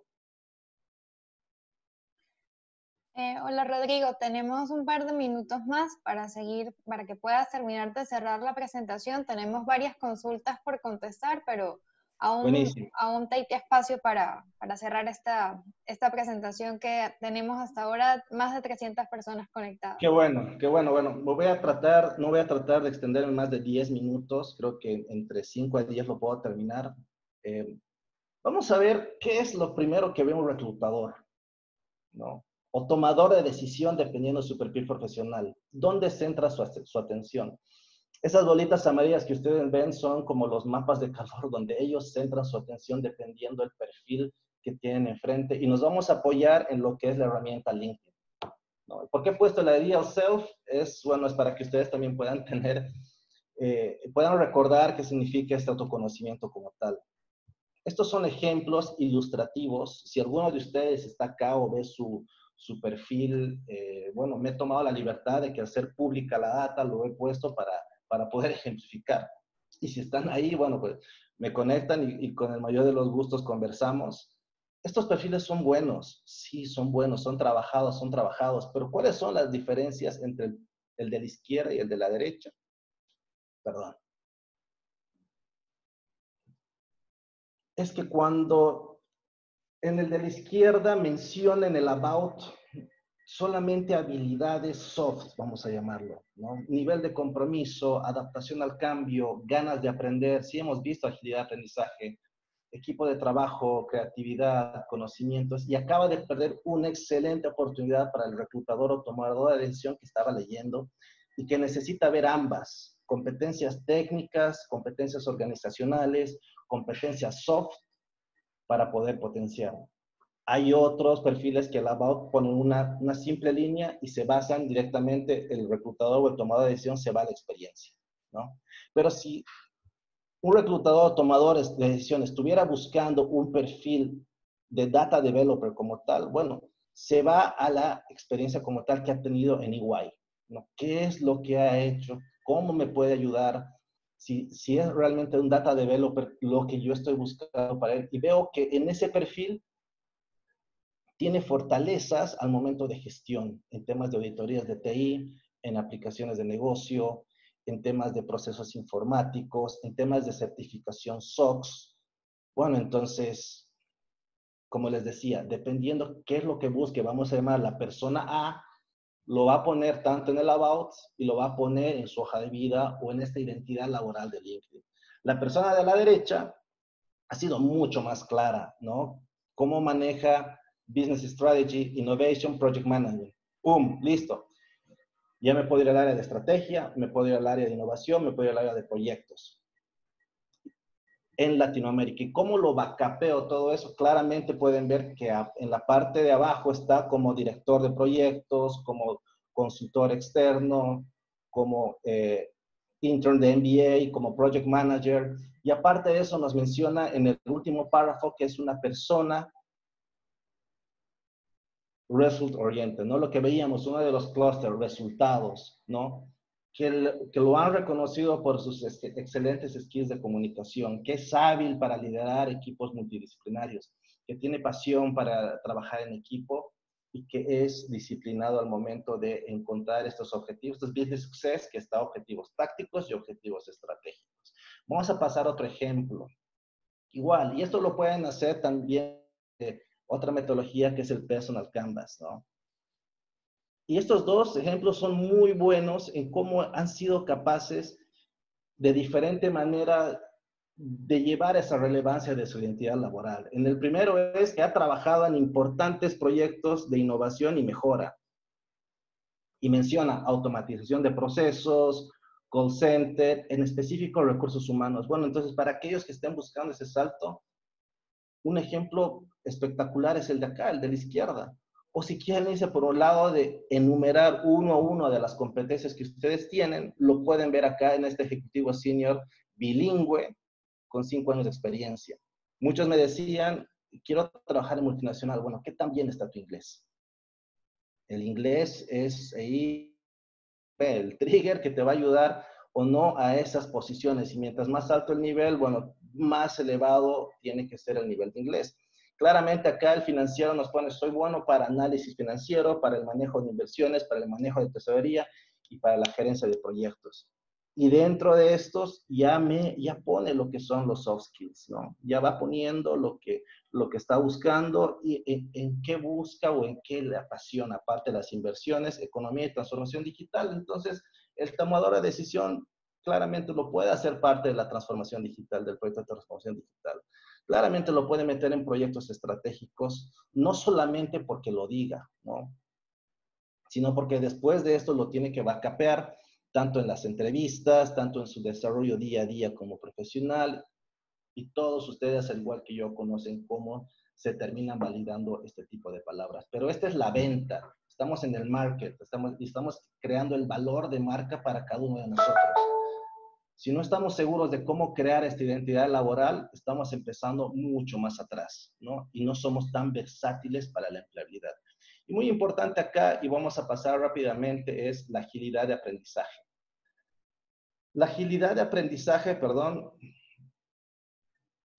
Hola Rodrigo, tenemos un par de minutos más para seguir, para que puedas terminar de cerrar la presentación. Tenemos varias consultas por contestar, pero Buenísimo. aún te hay espacio para cerrar esta presentación que tenemos hasta ahora más de 300 personas conectadas. Qué bueno, qué bueno. Bueno, no voy a tratar de extenderme más de 10 minutos. Creo que entre 5 a 10 lo puedo terminar. Vamos a ver qué es lo primero que ve un reclutador, ¿no? O tomador de decisión dependiendo de su perfil profesional. ¿Dónde centra su atención? Esas bolitas amarillas que ustedes ven son como los mapas de calor donde ellos centran su atención dependiendo del perfil que tienen enfrente. Y nos vamos a apoyar en lo que es la herramienta LinkedIn, ¿no? ¿Por qué he puesto la Ideal Self? Es para que ustedes también puedan puedan recordar qué significa este autoconocimiento como tal. Estos son ejemplos ilustrativos. Si alguno de ustedes está acá o ve su perfil, bueno, me he tomado la libertad de que al ser pública la data lo he puesto para poder ejemplificar. Y si están ahí, bueno, pues me conectan y con el mayor de los gustos conversamos. estos perfiles son buenos, sí, son buenos, son trabajados, pero ¿cuáles son las diferencias entre el de la izquierda y el de la derecha? Perdón. Es que cuando en el de la izquierda menciona en el about solamente habilidades soft, vamos a llamarlo, ¿no? Nivel de compromiso, adaptación al cambio, ganas de aprender, sí hemos visto agilidad de aprendizaje, equipo de trabajo, creatividad, conocimientos, y acaba de perder una excelente oportunidad para el reclutador o tomador de decisión que estaba leyendo y que necesita ver ambas, competencias técnicas, competencias organizacionales, competencias soft para poder potenciar. Hay otros perfiles que al about ponen una simple línea y se basan directamente, el reclutador o el tomador de decisión se va a la experiencia, ¿no? Pero si un reclutador o tomador de decisiones estuviera buscando un perfil de data developer como tal, bueno, se va a la experiencia como tal que ha tenido en EY, ¿no? ¿Qué es lo que ha hecho? ¿Cómo me puede ayudar? Si es realmente un data developer lo que yo estoy buscando para él. Y veo que en ese perfil tiene fortalezas al momento de gestión, en temas de auditorías de TI, en aplicaciones de negocio, en temas de procesos informáticos, en temas de certificación SOX. Bueno, entonces, como les decía, dependiendo qué es lo que busque, vamos a llamar la persona A, lo va a poner tanto en el About y lo va a poner en su hoja de vida o en esta identidad laboral de LinkedIn. La persona de la derecha ha sido mucho más clara, ¿no? Cómo maneja Business Strategy, Innovation, Project Management. ¡Pum! Listo. Ya me puedo ir al área de estrategia, me puedo ir al área de innovación, me puedo ir al área de proyectos. En Latinoamérica. ¿Y cómo lo backupeo todo eso? Claramente pueden ver que en la parte de abajo está como director de proyectos, como consultor externo, como intern de MBA, como project manager. Y aparte de eso nos menciona en el último párrafo que es una persona result oriented, ¿no? Lo que veíamos, uno de los clusters, resultados, ¿no? Que lo han reconocido por sus excelentes skills de comunicación, que es hábil para liderar equipos multidisciplinarios, que tiene pasión para trabajar en equipo y que es disciplinado al momento de encontrar estos objetivos, estos business success, que está objetivos tácticos y objetivos estratégicos. Vamos a pasar a otro ejemplo. Igual, y esto lo pueden hacer también otra metodología que es el Personal Canvas, ¿no? Y estos dos ejemplos son muy buenos en cómo han sido capaces de diferente manera de llevar esa relevancia de su identidad laboral. En el primero es que ha trabajado en importantes proyectos de innovación y mejora. Y menciona automatización de procesos, call center, en específico recursos humanos. Bueno, entonces para aquellos que estén buscando ese salto, un ejemplo espectacular es el de acá, el de la izquierda. O si quieren irse por un lado de enumerar uno a uno de las competencias que ustedes tienen, lo pueden ver acá en este ejecutivo senior bilingüe con 5 años de experiencia. Muchos me decían, quiero trabajar en multinacional. Bueno, ¿qué tan bien está tu inglés? El inglés es ahí el trigger que te va a ayudar o no a esas posiciones. Y mientras más alto el nivel, bueno, más elevado tiene que ser el nivel de inglés. Claramente acá el financiero nos pone, soy bueno para análisis financiero, para el manejo de inversiones, para el manejo de tesorería y para la gerencia de proyectos. Y dentro de estos ya pone lo que son los soft skills, ¿no? Ya va poniendo lo que está buscando y en qué busca o en qué le apasiona, aparte de las inversiones, economía y transformación digital. Entonces, el tomador de decisión claramente lo puede hacer parte de la transformación digital, del proyecto de transformación digital. Claramente lo puede meter en proyectos estratégicos, no solamente porque lo diga, ¿no? Sino porque después de esto lo tiene que backupear tanto en las entrevistas, tanto en su desarrollo día a día como profesional, y todos ustedes, al igual que yo, conocen cómo se terminan validando este tipo de palabras. Pero esta es la venta, estamos en el market, estamos creando el valor de marca para cada uno de nosotros. Si no estamos seguros de cómo crear esta identidad laboral, estamos empezando mucho más atrás, ¿no? Y no somos tan versátiles para la empleabilidad. Y muy importante acá, y vamos a pasar rápidamente, es la agilidad de aprendizaje. La agilidad de aprendizaje, perdón,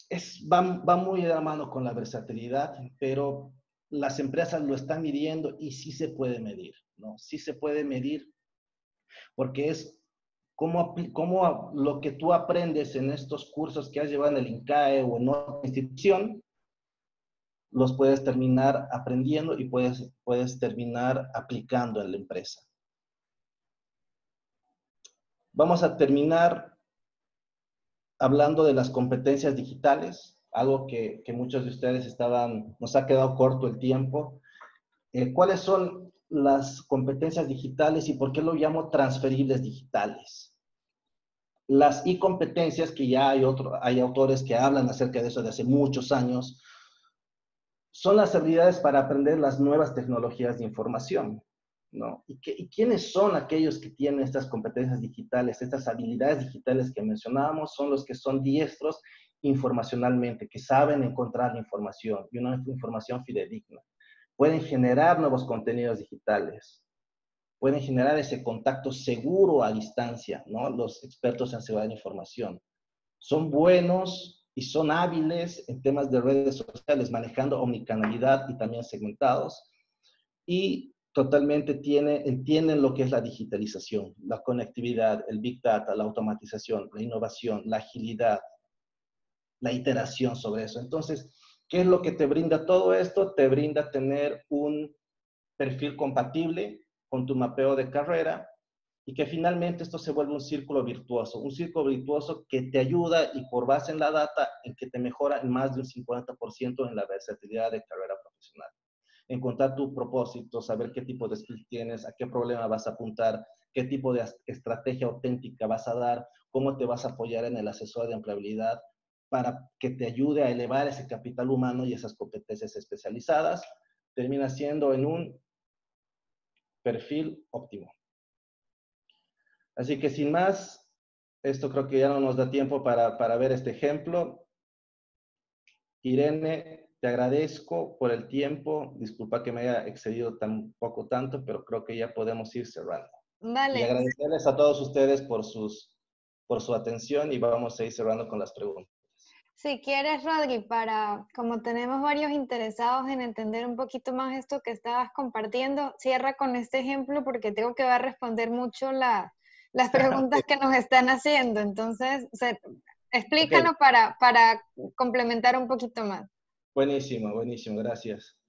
va muy de la mano con la versatilidad, pero las empresas lo están midiendo y sí se puede medir, ¿no? Sí se puede medir porque es cómo lo que tú aprendes en estos cursos que has llevado en el INCAE o en otra institución, los puedes terminar aprendiendo y puedes terminar aplicando en la empresa. Vamos a terminar hablando de las competencias digitales, algo que muchos de ustedes nos ha quedado corto el tiempo. ¿Cuáles son las competencias digitales y por qué lo llamo transferibles digitales? Las competencias, que ya hay autores que hablan acerca de eso de hace muchos años, son las habilidades para aprender las nuevas tecnologías de información, ¿no? ¿Y quiénes son aquellos que tienen estas competencias digitales, estas habilidades digitales que mencionábamos? Son los que son diestros informacionalmente, que saben encontrar la información y una información fidedigna. Pueden generar nuevos contenidos digitales, pueden generar ese contacto seguro a distancia, ¿no? Los expertos en seguridad de información. Son buenos y son hábiles en temas de redes sociales, manejando omnicanalidad y también segmentados. Y totalmente entienden lo que es la digitalización, la conectividad, el Big Data, la automatización, la innovación, la agilidad, la iteración sobre eso. Entonces, ¿qué es lo que te brinda todo esto? Te brinda tener un perfil compatible con tu mapeo de carrera y que finalmente esto se vuelve un círculo virtuoso que te ayuda y por base en la data en que te mejora en más de un 50% en la versatilidad de carrera profesional. Encontrar tu propósito, saber qué tipo de skill tienes, a qué problema vas a apuntar, qué tipo de estrategia auténtica vas a dar, cómo te vas a apoyar en el asesor de empleabilidad para que te ayude a elevar ese capital humano y esas competencias especializadas, termina siendo en un perfil óptimo. Así que sin más, esto creo que ya no nos da tiempo para ver este ejemplo. Irene, te agradezco por el tiempo. Disculpa que me haya excedido tanto, pero creo que ya podemos ir cerrando. Y Vale. agradecerles a todos ustedes por su atención y vamos a ir cerrando con las preguntas. Si quieres, Rodri, como tenemos varios interesados en entender un poquito más esto que estabas compartiendo, cierra con este ejemplo porque tengo que va a responder mucho las preguntas que nos están haciendo. Entonces, explícalo Okay. para complementar un poquito más. Buenísimo, buenísimo, gracias.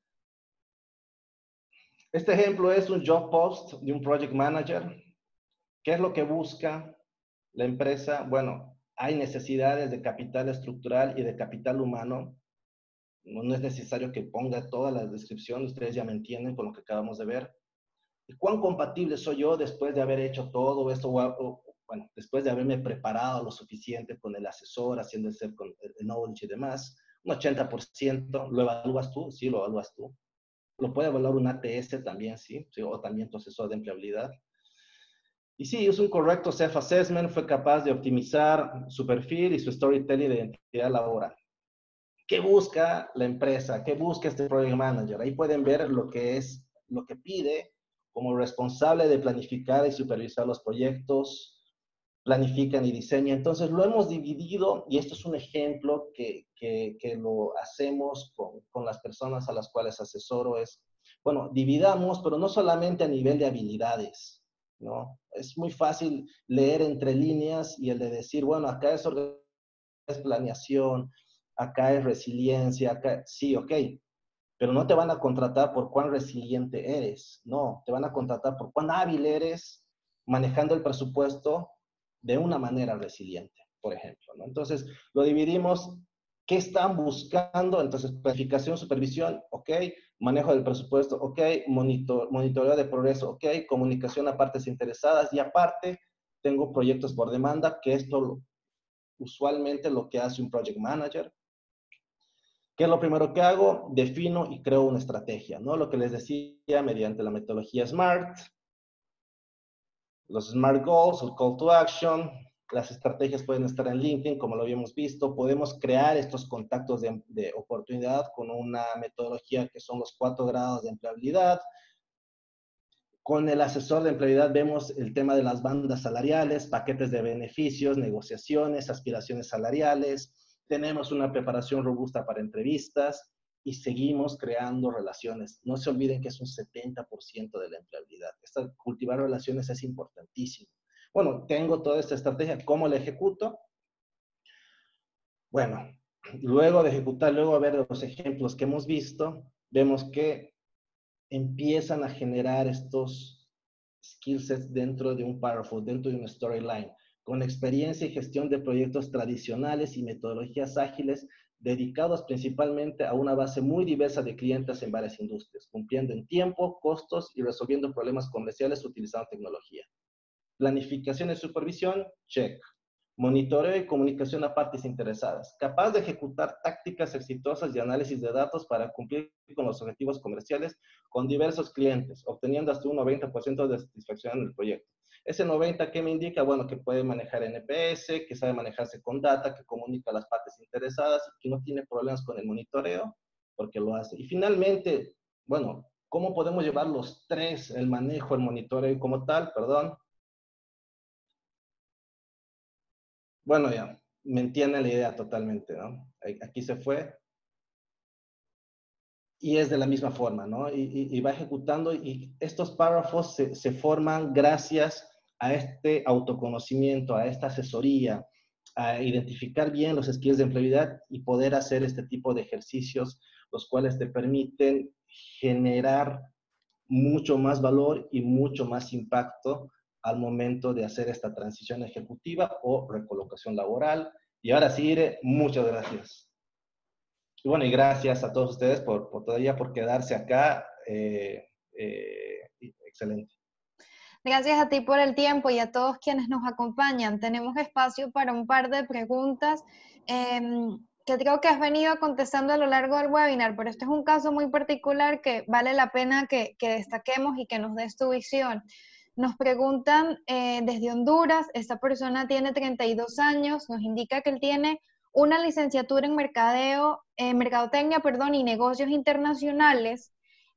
Este ejemplo es un job post de un project manager. ¿Qué es lo que busca la empresa? Bueno, hay necesidades de capital estructural y de capital humano. No es necesario que ponga toda la descripción, ustedes ya me entienden con lo que acabamos de ver. ¿Y cuán compatible soy yo después de haber hecho todo esto? Bueno, después de haberme preparado lo suficiente con el asesor, haciendo el con el knowledge y demás, un 80%, ¿lo evalúas tú? Sí, lo evalúas tú. Lo puede evaluar un ATS también, ¿sí? O también tu asesor de empleabilidad. Y sí, hizo un correcto self-assessment, fue capaz de optimizar su perfil y su storytelling de identidad laboral. ¿Qué busca la empresa? ¿Qué busca este project manager? Ahí pueden ver lo que pide como responsable de planificar y supervisar los proyectos, planifican y diseñan. Entonces lo hemos dividido y esto es un ejemplo que lo hacemos con las personas a las cuales asesoro. Bueno, dividamos, pero no solamente a nivel de habilidades, ¿no? Es muy fácil leer entre líneas y el de decir, bueno, acá es planeación, acá es resiliencia, acá sí, ok, pero no te van a contratar por cuán resiliente eres, no, te van a contratar por cuán hábil eres manejando el presupuesto de una manera resiliente, por ejemplo, ¿no? Entonces, lo dividimos, ¿qué están buscando? Entonces, planificación, supervisión, ok, manejo del presupuesto, ok, monitoreo de progreso, ok, comunicación a partes interesadas y aparte, tengo proyectos por demanda, que esto usualmente lo que hace un project manager. ¿Qué es lo primero que hago? Defino y creo una estrategia, ¿no? Lo que les decía mediante la metodología SMART, los SMART Goals, el Call to Action, las estrategias pueden estar en LinkedIn, como lo habíamos visto. Podemos crear estos contactos de oportunidad con una metodología que son los 4 grados de empleabilidad. Con el asesor de empleabilidad vemos el tema de las bandas salariales, paquetes de beneficios, negociaciones, aspiraciones salariales. tenemos una preparación robusta para entrevistas y seguimos creando relaciones. No se olviden que es un 70% de la empleabilidad. Cultivar relaciones es importantísimo. Bueno, tengo toda esta estrategia, ¿cómo la ejecuto? Bueno, luego de ejecutar, luego a ver los ejemplos que hemos visto, vemos que empiezan a generar estos skill sets dentro de un párrafo, dentro de una storyline, con experiencia y gestión de proyectos tradicionales y metodologías ágiles dedicados principalmente a una base muy diversa de clientes en varias industrias, cumpliendo en tiempo, costos y resolviendo problemas comerciales utilizando tecnología. Planificación y supervisión, check. Monitoreo y comunicación a partes interesadas. Capaz de ejecutar tácticas exitosas y análisis de datos para cumplir con los objetivos comerciales con diversos clientes, obteniendo hasta un 90% de satisfacción en el proyecto. Ese 90%, ¿qué me indica? Bueno, que puede manejar NPS, que sabe manejarse con data, que comunica a las partes interesadas, que no tiene problemas con el monitoreo, porque lo hace. Y finalmente, bueno, ¿cómo podemos llevar los tres, el manejo, el monitoreo y como tal? Perdón. Bueno, ya, me entiende la idea totalmente, ¿no? Aquí se fue. Y es de la misma forma, ¿no? Y va ejecutando y estos párrafos se forman gracias a este autoconocimiento, a esta asesoría, a identificar bien los skills de empleabilidad y poder hacer este tipo de ejercicios, los cuales te permiten generar mucho más valor y mucho más impacto al momento de hacer esta transición ejecutiva o recolocación laboral. Y ahora sí, Ire, muchas gracias. Y bueno, y gracias a todos ustedes por todavía por quedarse acá. Excelente. Gracias a ti por el tiempo y a todos quienes nos acompañan. Tenemos espacio para un par de preguntas que creo que has venido contestando a lo largo del webinar, pero este es un caso muy particular que vale la pena que destaquemos y que nos des tu visión. Nos preguntan desde Honduras, esta persona tiene 32 años, nos indica que él tiene una licenciatura en mercadotecnia, y negocios internacionales,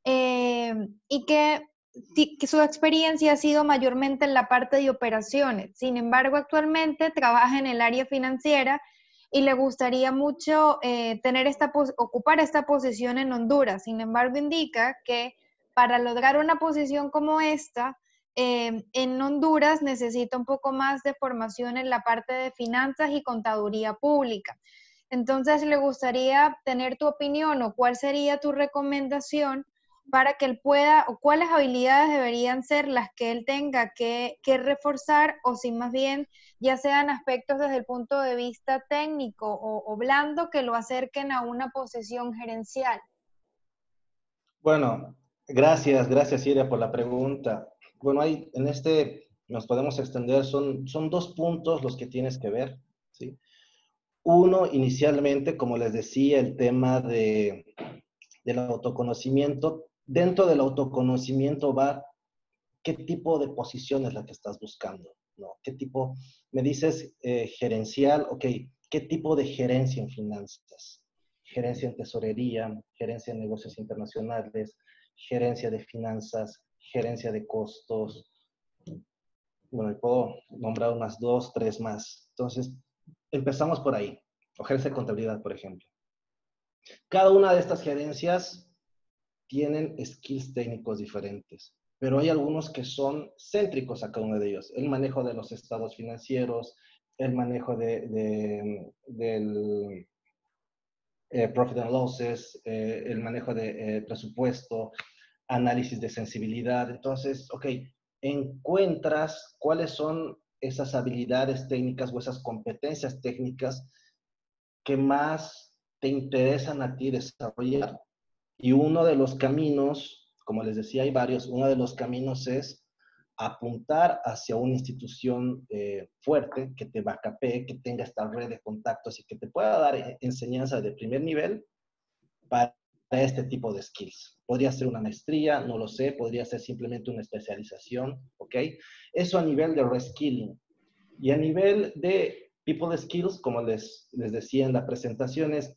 y que su experiencia ha sido mayormente en la parte de operaciones. Sin embargo, actualmente trabaja en el área financiera y le gustaría mucho ocupar esta posición en Honduras. Sin embargo, indica que para lograr una posición como esta, en Honduras necesita un poco más de formación en la parte de finanzas y contaduría pública. Entonces, le gustaría tener tu opinión o cuál sería tu recomendación para que él pueda, o cuáles habilidades deberían ser las que él tenga que reforzar, o si más bien ya sean aspectos desde el punto de vista técnico o blando que lo acerquen a una posición gerencial. Bueno, gracias Iria por la pregunta. Bueno, en este nos podemos extender, son dos puntos los que tienes que ver, ¿sí? Uno, inicialmente, como les decía, el tema del autoconocimiento. Dentro del autoconocimiento va qué tipo de posición es la que estás buscando, ¿no? ¿Qué tipo, me dices gerencial, ok, qué tipo de gerencia en finanzas? Gerencia en tesorería, gerencia en negocios internacionales, gerencia de finanzas, gerencia de costos. Bueno, puedo nombrar unas 2, 3 más. Entonces, empezamos por ahí. O gerencia de contabilidad, por ejemplo. Cada una de estas gerencias tienen skills técnicos diferentes, pero hay algunos que son céntricos a cada uno de ellos. El manejo de los estados financieros, el manejo del profit and losses, el manejo de presupuesto, análisis de sensibilidad. Entonces, ok, encuentras cuáles son esas habilidades técnicas o esas competencias técnicas que más te interesan a ti desarrollar. Y uno de los caminos, como les decía, hay varios, uno de los caminos es apuntar hacia una institución fuerte, que te backupee, que tenga esta red de contactos y que te pueda dar enseñanza de primer nivel para este tipo de skills. Podría ser una maestría, no lo sé, podría ser simplemente una especialización, ¿ok? Eso a nivel de reskilling. Y a nivel de people skills, como les decía en la presentación, es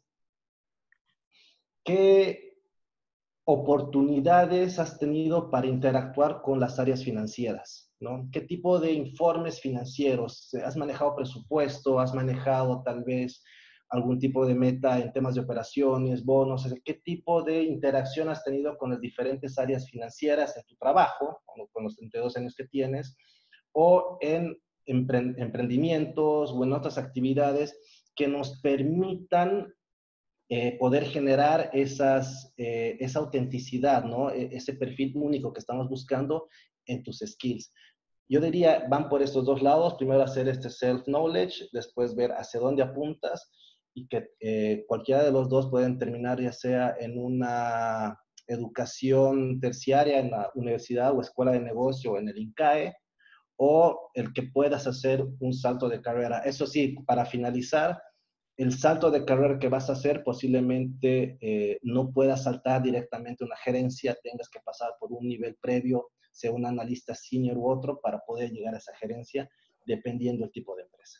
¿qué oportunidades has tenido para interactuar con las áreas financieras? ¿No? ¿Qué tipo de informes financieros? ¿Has manejado presupuesto? ¿Has manejado tal vez algún tipo de meta en temas de operaciones, bonos? ¿Qué tipo de interacción has tenido con las diferentes áreas financieras en tu trabajo, con los 32 años que tienes, o en emprendimientos o en otras actividades que nos permitan poder generar esa autenticidad, ¿no? Ese perfil único que estamos buscando en tus skills? Yo diría, van por estos dos lados. Primero hacer este self-knowledge, después ver hacia dónde apuntas, y que cualquiera de los dos pueden terminar ya sea en una educación terciaria en la universidad o escuela de negocio o en el INCAE, o el que puedas hacer un salto de carrera. Eso sí, para finalizar, el salto de carrera que vas a hacer posiblemente no puedas saltar directamente a una gerencia, tengas que pasar por un nivel previo, sea un analista senior u otro, para poder llegar a esa gerencia, dependiendo del tipo de empresa.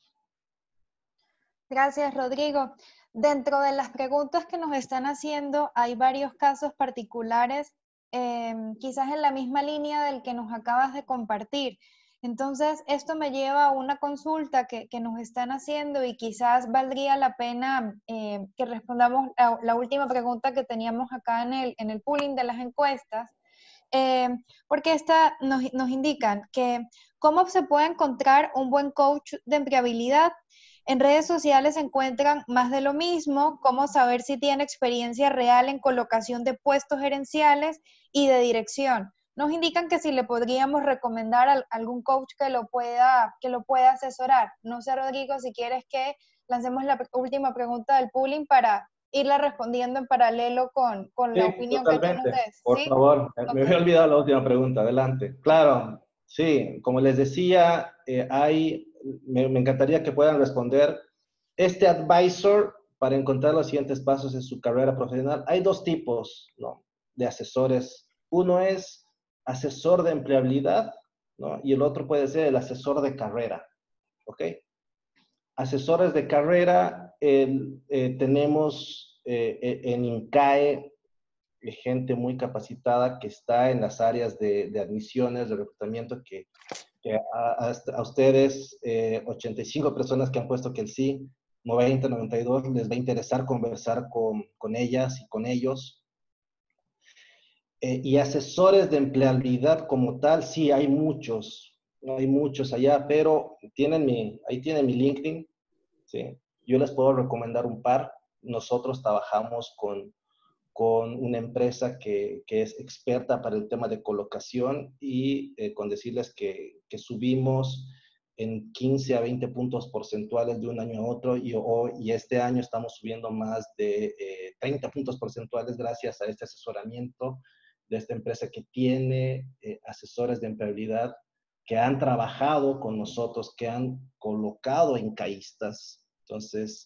Gracias, Rodrigo. Dentro de las preguntas que nos están haciendo, hay varios casos particulares, quizás en la misma línea del que nos acabas de compartir. Entonces, esto me lleva a una consulta que nos están haciendo, y quizás valdría la pena que respondamos la última pregunta que teníamos acá en el pooling de las encuestas, porque nos indican que cómo se puede encontrar un buen coach de empleabilidad. En redes sociales se encuentran más de lo mismo, cómo saber si tiene experiencia real en colocación de puestos gerenciales y de dirección. Nos indican que si le podríamos recomendar a algún coach que lo pueda asesorar. No sé, Rodrigo, si quieres que lancemos la última pregunta del pooling para irla respondiendo en paralelo con la Sí, opinión que tú nos totalmente. des. Por ¿Sí? favor, me Ok. había olvidado la última pregunta. Adelante. Claro, sí, como les decía, me encantaría que puedan responder. Este advisor, para encontrar los siguientes pasos en su carrera profesional, hay dos tipos, ¿no?, de asesores. Uno es asesor de empleabilidad, ¿no? Y el otro puede ser el asesor de carrera, ¿ok? Asesores de carrera, tenemos en INCAE gente muy capacitada que está en las áreas de admisiones, de reclutamiento, que a ustedes, 85 personas que han puesto que el sí, 90, 92, les va a interesar conversar con ellas y con ellos. Y asesores de empleabilidad como tal, sí, hay muchos allá, pero ahí tienen mi LinkedIn, ¿sí? Yo les puedo recomendar un par. Nosotros trabajamos con una empresa que es experta para el tema de colocación, y con decirles que subimos en 15 a 20 puntos porcentuales de un año a otro, y este año estamos subiendo más de 30 puntos porcentuales gracias a este asesoramiento de esta empresa que tiene asesores de empleabilidad que han trabajado con nosotros, que han colocado en caístas. Entonces,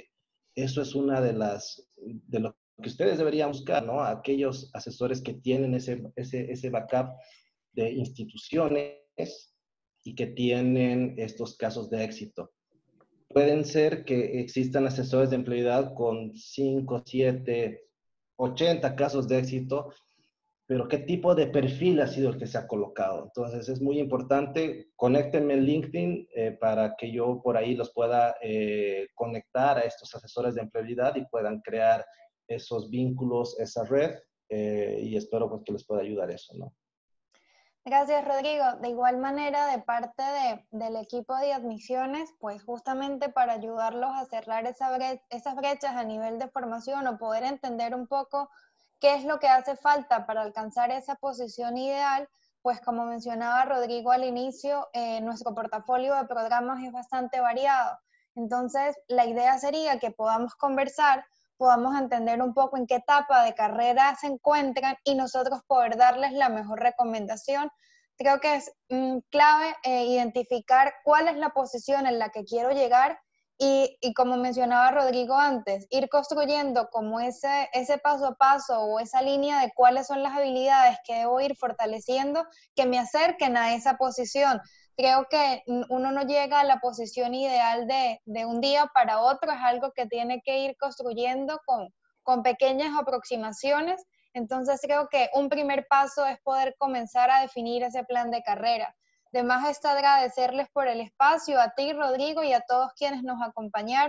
eso es una de lo que ustedes deberían buscar, ¿no? Aquellos asesores que tienen ese backup de instituciones y que tienen estos casos de éxito. Pueden ser que existan asesores de empleabilidad con 5, 7, 80 casos de éxito, pero ¿qué tipo de perfil ha sido el que se ha colocado? Entonces es muy importante. Conéctenme en LinkedIn para que yo por ahí los pueda conectar a estos asesores de empleabilidad y puedan crear esos vínculos, esa red, y espero pues que les pueda ayudar eso, ¿no? Gracias, Rodrigo. De igual manera, de parte del equipo de admisiones, pues justamente para ayudarlos a cerrar esas brechas a nivel de formación, o poder entender un poco qué es lo que hace falta para alcanzar esa posición ideal, pues como mencionaba Rodrigo al inicio, nuestro portafolio de programas es bastante variado. Entonces, la idea sería que podamos conversar, podamos entender un poco en qué etapa de carrera se encuentran, y nosotros poder darles la mejor recomendación. Creo que es clave identificar cuál es la posición en la que quiero llegar, y como mencionaba Rodrigo antes, ir construyendo como ese paso a paso, o esa línea de cuáles son las habilidades que debo ir fortaleciendo que me acerquen a esa posición. Creo que uno no llega a la posición ideal de un día para otro, es algo que tiene que ir construyendo con pequeñas aproximaciones. Entonces creo que un primer paso es poder comenzar a definir ese plan de carrera. Además está agradecerles por el espacio, a ti, Rodrigo, y a todos quienes nos acompañaron.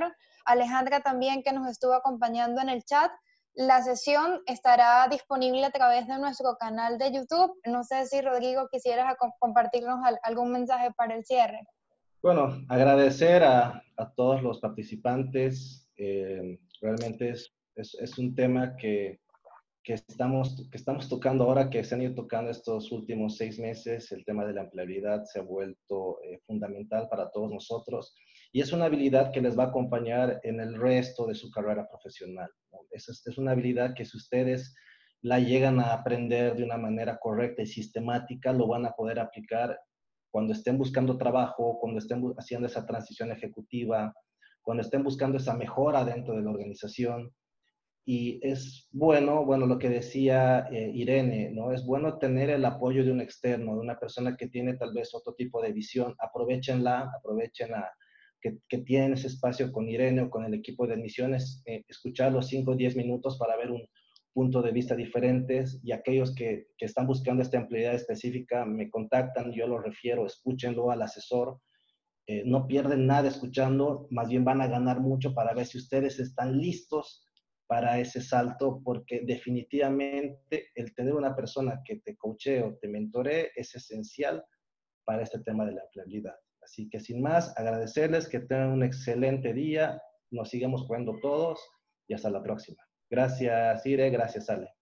Alejandra también, que nos estuvo acompañando en el chat. La sesión estará disponible a través de nuestro canal de YouTube. No sé si, Rodrigo, quisieras compartirnos algún mensaje para el cierre. Bueno, agradecer a todos los participantes. Realmente es un tema que estamos tocando ahora, que se han ido tocando estos últimos 6 meses. El tema de la empleabilidad se ha vuelto fundamental para todos nosotros y es una habilidad que les va a acompañar en el resto de su carrera profesional, ¿no? Es una habilidad que si ustedes la llegan a aprender de una manera correcta y sistemática, lo van a poder aplicar cuando estén buscando trabajo, cuando estén haciendo esa transición ejecutiva, cuando estén buscando esa mejora dentro de la organización. Y es bueno, lo que decía Irene, ¿no? Es bueno tener el apoyo de un externo, de una persona que tiene tal vez otro tipo de visión. Aprovechenla, aprovechen que tienen ese espacio con Irene o con el equipo de admisiones, escuchar los 5 o 10 minutos para ver un punto de vista diferentes, y aquellos que están buscando esta empleabilidad específica me contactan, yo los refiero, escúchenlo al asesor. No pierden nada escuchando, más bien van a ganar mucho para ver si ustedes están listos para ese salto, porque definitivamente el tener una persona que te coachee o te mentoree es esencial para este tema de la empleabilidad. Así que sin más, agradecerles, que tengan un excelente día, nos sigamos jugando todos y hasta la próxima. Gracias, Ire, gracias, Ale.